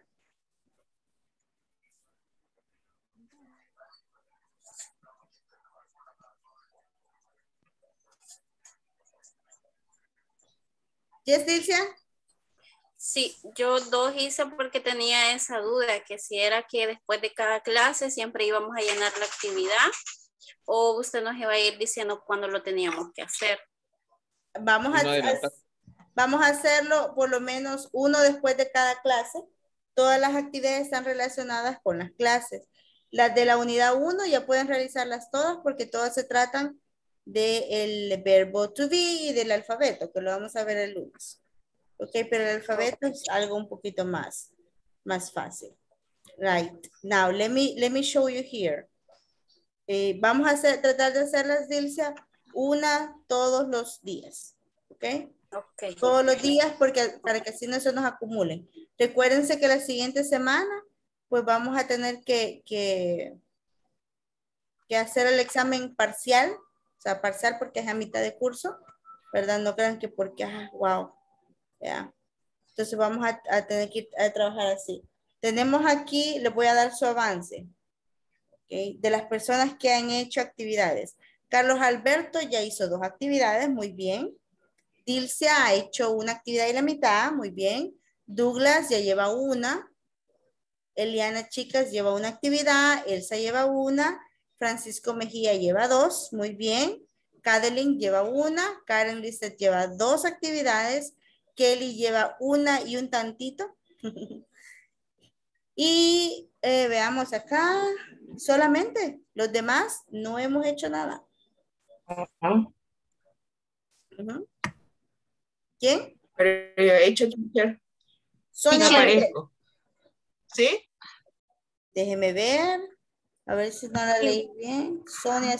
Yes, Dilcia? Sí, yo 2 hice porque tenía esa duda, que si era que después de cada clase siempre íbamos a llenar la actividad o usted nos iba a ir diciendo cuándo lo teníamos que hacer. Vamos a hacerlo por lo menos uno después de cada clase. Todas las actividades están relacionadas con las clases. Las de la unidad 1 ya pueden realizarlas todas porque todas se tratan del verbo to be y del alfabeto, que lo vamos a ver el lunes. Ok, pero el alfabeto es algo un poquito más fácil. Right. Now, let me show you here. Vamos a tratar de hacerlas, Dilcia, una todos los días. Ok. Okay. Todos los días para que así no se nos acumulen. Recuérdense que la siguiente semana pues vamos a tener que hacer el examen parcial, o sea, parcial porque es a mitad de curso, ¿verdad? No crean que porque, wow, ya. Entonces vamos a tener que trabajar así. Tenemos aquí, les voy a dar su avance, ¿okay? De las personas que han hecho actividades. Carlos Alberto ya hizo 2 actividades, muy bien. Dilcia ha hecho una actividad y la mitad, muy bien. Douglas ya lleva 1. Eliana Chicas lleva 1 actividad. Elsa lleva 1. Francisco Mejía lleva 2, muy bien. Kathleen lleva 1. Karen Lizeth lleva 2 actividades. Kelly lleva 1 y un tantito. Y veamos acá. Solamente los demás no hemos hecho nada. ¿Quién? Pero yo he hecho teacher. Sonia. No aparezco. ¿Sí? Déjeme ver. A ver si no la leí bien. Sonia.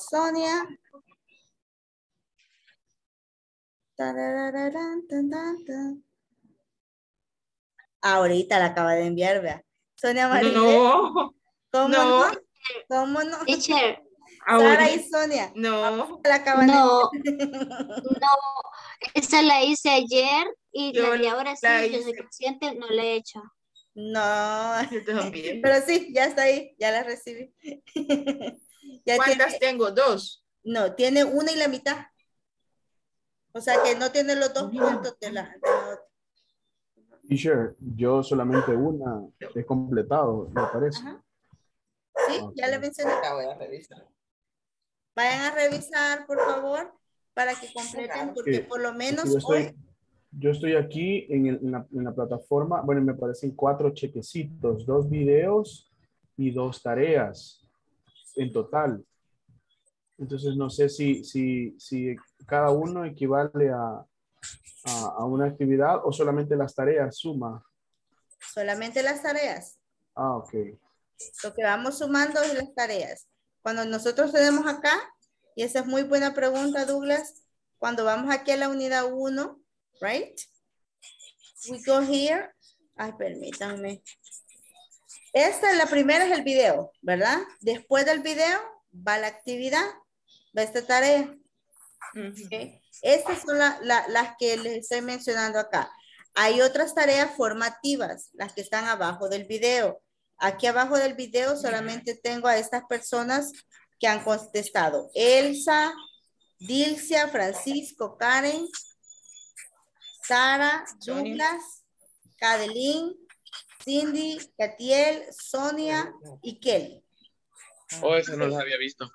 Ahorita la acaba de enviar, vea. Sonia María. No. ¿Cómo no? ¿Cómo no? Teacher. Sara y Sonia. No. La acaban No. de... No. Esa la hice ayer y la de ahora sí, yo soy consciente, no la he hecho. No. Yo también. Pero sí, ya está ahí. Ya la recibí. Ya ¿Cuántas tengo? 2. No, tiene 1 y la mitad. O sea que no tiene los 2 puntos de la otra. Teacher, yo solamente 1 he completado, me parece. Ajá. Sí, ya le mencioné. La voy a revisar. Vayan a revisar, por favor, para que completen, porque por lo menos yo estoy aquí en la plataforma, bueno, me parecen 4 chequecitos, 2 videos y 2 tareas en total. Entonces no sé si cada uno equivale a una actividad o solamente las tareas suma. Solamente las tareas. Ah, ok. Lo que vamos sumando es las tareas. Cuando nosotros tenemos acá, y esa es muy buena pregunta, Douglas, cuando vamos aquí a la unidad 1, right? We go here. Ay, permítanme. La primera es el video, ¿verdad? Después del video va la actividad, va esta tarea. Okay. Estas son las que les estoy mencionando acá. Hay otras tareas formativas, las que están abajo del video. Aquí abajo del video solamente tengo a estas personas que han contestado. Elsa, Dilcia, Francisco, Karen, Sara, Douglas, Cadelín, Cindy, Catiel, Sonia y Kelly. Oh, esa no las había visto.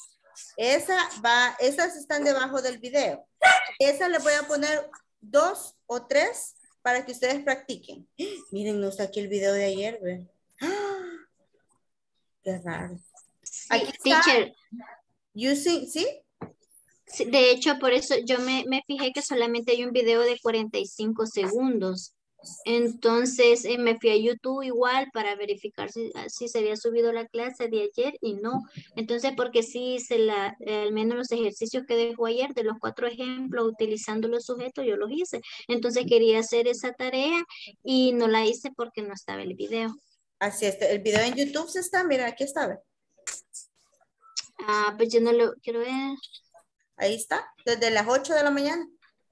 Esas están debajo del video. Esas les voy a poner 2 o 3 para que ustedes practiquen. Miren, no está aquí el video de ayer, ¿ve? Qué raro. Aquí está. Teacher. ¿Sí? De hecho, por eso yo me fijé que solamente hay un video de 45 segundos. Entonces me fui a YouTube igual para verificar si se había subido la clase de ayer y no. Entonces, porque sí hice al menos los ejercicios que dejó ayer, de los 4 ejemplos utilizando los sujetos, yo los hice. Entonces quería hacer esa tarea y no la hice porque no estaba el video. Así es, el video en YouTube se está, mira, aquí está. Pues yo no lo quiero ver. Ahí está, desde las 8 de la mañana.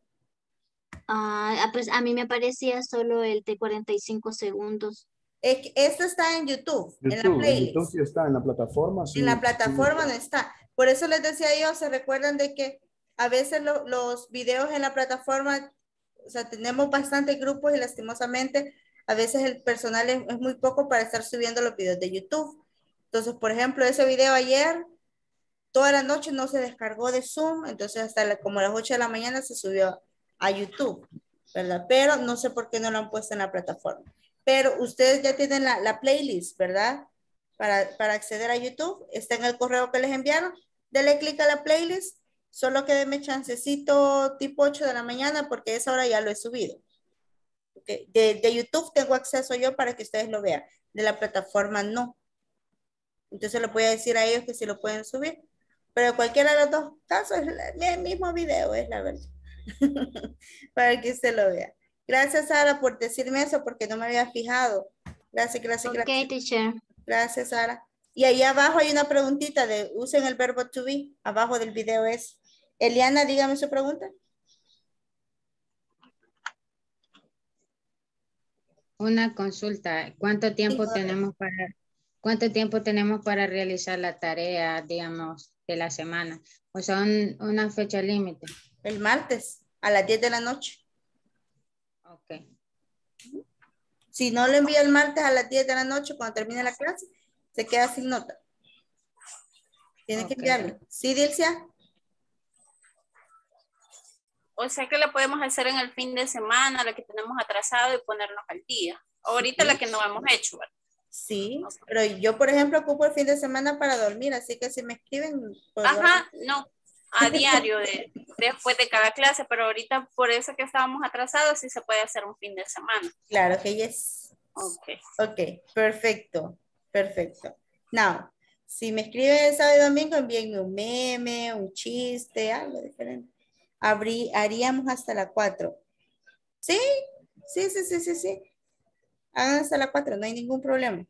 Pues a mí me aparecía solo el de 45 segundos. Esto está en YouTube, en la playlist. YouTube sí está en la plataforma. Sí, en la plataforma no está. Por eso les decía yo, se recuerdan de que a veces los videos en la plataforma O sea, tenemos bastantes grupos y lastimosamente a veces el personal es muy poco para estar subiendo los videos de YouTube. Entonces, por ejemplo, ese video ayer, toda la noche no se descargó de Zoom, entonces hasta como a las 8 de la mañana se subió a YouTube, ¿verdad? Pero no sé por qué no lo han puesto en la plataforma. Pero ustedes ya tienen la playlist, ¿verdad? Para acceder a YouTube, está en el correo que les enviaron. Dele clic a la playlist, solo que denme chancecito tipo 8 de la mañana porque a esa hora ya lo he subido. Okay. De YouTube tengo acceso yo para que ustedes lo vean, de la plataforma no. Entonces les voy a decir a ellos que sí lo pueden subir. Pero cualquiera de los dos casos es el mismo video, es la verdad. Para que usted lo vea. Gracias, Sara, por decirme eso, porque no me había fijado. Gracias, gracias, gracias. Ok, teacher. Gracias, Sara. Y ahí abajo hay una preguntita de usen el verbo to be. Abajo del video es. Eliana, dígame su pregunta. Una consulta. ¿Cuánto tiempo tenemos para realizar la tarea, digamos, de la semana? O sea, una fecha límite. El martes a las 10 de la noche. Ok. Si no lo envía el martes a las 10 de la noche cuando termine la clase, se queda sin nota. Tiene que enviarlo. ¿Sí, Dilcia? O sea que la podemos hacer en el fin de semana, la que tenemos atrasado y ponernos al día. Ahorita la que no hemos hecho, ¿verdad? Sí, pero yo, por ejemplo, ocupo el fin de semana para dormir, así que si me escriben... Pues, ajá, no, a diario, después de cada clase, pero ahorita por eso que estábamos atrasados, sí se puede hacer un fin de semana. Claro que yes. Ok. Ok, perfecto, perfecto. Now, si me escriben el sábado y domingo, envíenme un meme, un chiste, algo diferente. Haríamos hasta las 4. ¿Sí? Sí. Hagan hasta las 4, no hay ningún problema.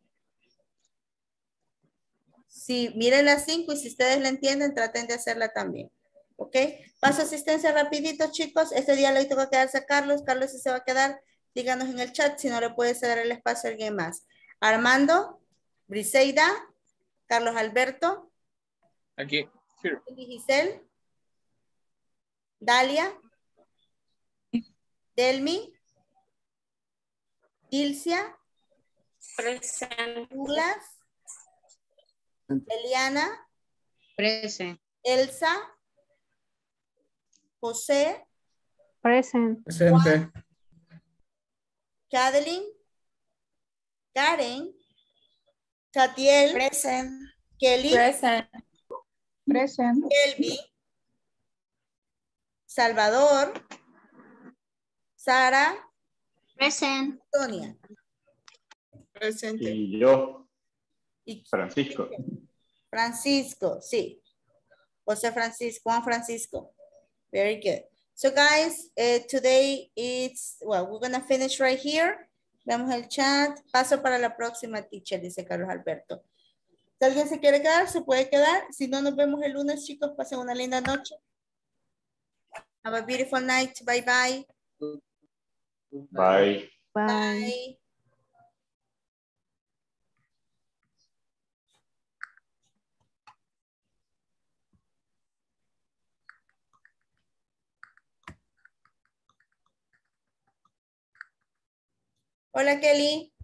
Sí, miren las 5 y si ustedes la entienden, traten de hacerla también. ¿Ok? Paso asistencia rapidito, chicos. Este día le toca quedarse a Carlos. Carlos, si se va a quedar, díganos en el chat si no le puede ceder el espacio a alguien más. Armando, Briseida, Carlos Alberto. Aquí. Here. Giselle. Dalia. Delmi. Dilcia. Presente. Douglas. Eliana. Presente. Elsa. José. Present. Presente. Kathleen. Karen. Tatiel. Present. Kelly. Present. Present. Kelby. Salvador. Sara. Present. Sonia. Presente. Y yo, Francisco. Francisco, sí. José Francisco, Juan Francisco. Very good. So guys, today it's, well, we're going to finish right here. Vemos el chat. Paso para la próxima, teacher, dice Carlos Alberto. Si alguien se quiere quedar, se puede quedar. Si no, nos vemos el lunes, chicos. Pasen una linda noche. Have a beautiful night. Bye, bye. Bye. Bye. Hola, Kelly.